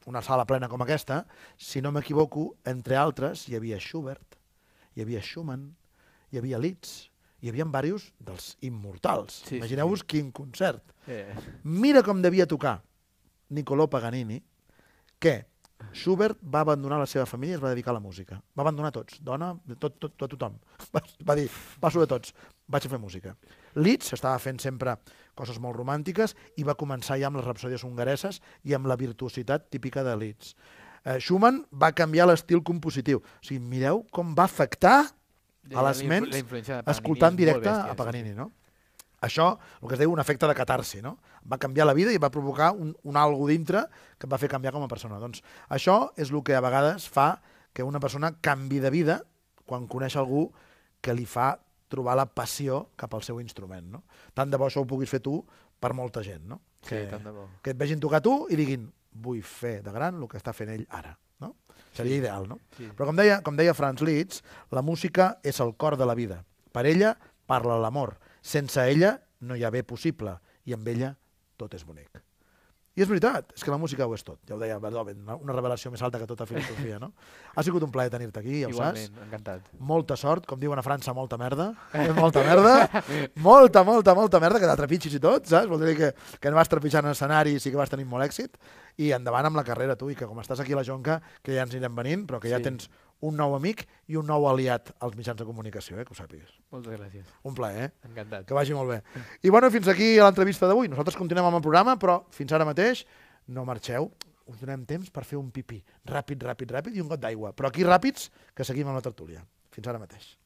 una sala plena com aquesta, si no m'equivoco, entre altres, hi havia Schubert, hi havia Schumann, hi havia Liszt, hi havia diversos dels immortals. Sí, Imagineu-vos sí, sí. quin concert. Eh. Mira com devia tocar Niccolò Paganini, que Schubert va abandonar la seva família i es va dedicar a la música. Va abandonar tots, dona, tot, tot, tot tothom. Va, va dir, passo de tots, vaig a fer música. Liszt estava fent sempre coses molt romàntiques i va començar ja amb les rapsòdies hongareses i amb la virtuositat típica de Liszt. Eh, Schumann va canviar l'estil compositiu. O sigui, mireu com va afectar a les ments escoltant directe a Paganini, no? Això, el que es diu un efecte de catarsi, no? Va canviar la vida i va provocar un, un algo dintre que et va fer canviar com a persona. Doncs això és el que a vegades fa que una persona canvi de vida quan coneix algú que li fa trobar la passió cap al seu instrument, no? Tant de bo això ho puguis fer tu per molta gent, no? Que, Sí, tant de bo. que et vegin tocar tu i diguin, vull fer de gran el que està fent ell ara, no? Seria ideal, no? Sí. Però com deia, com deia Franz Liszt, la música és el cor de la vida. Per ella parla l'amor. Sense ella no hi ha bé possible i amb ella tot és bonic. I és veritat, és que la música ho és tot. Ja ho deia Beethoven, una revelació més alta que tota filosofia, no? Ha sigut un plaer tenir-te aquí, ja ho Igualment, saps. encantat. Molta sort, com diuen a França, molta merda. Molta merda. Molta, molta, molta merda, que t'atrepitxis i tot, saps? Vol dir que, que no vas trepitjant escenaris i que vas tenint molt èxit. I endavant amb la carrera, tu, i que com estàs aquí a la Jonca, que ja ens anirem venint, però que ja Sí. tens un nou amic i un nou aliat als mitjans de comunicació, eh, que ho sàpigues. Moltes gràcies. Un plaer, eh? Encantat. Que vagi molt bé. I bueno, fins aquí l'entrevista d'avui. Nosaltres continuem amb el programa, però fins ara mateix no marxeu. Us donem temps per fer un pipí. Ràpid, ràpid, ràpid i un got d'aigua. Però aquí ràpids, que seguim amb la tertúlia. Fins ara mateix.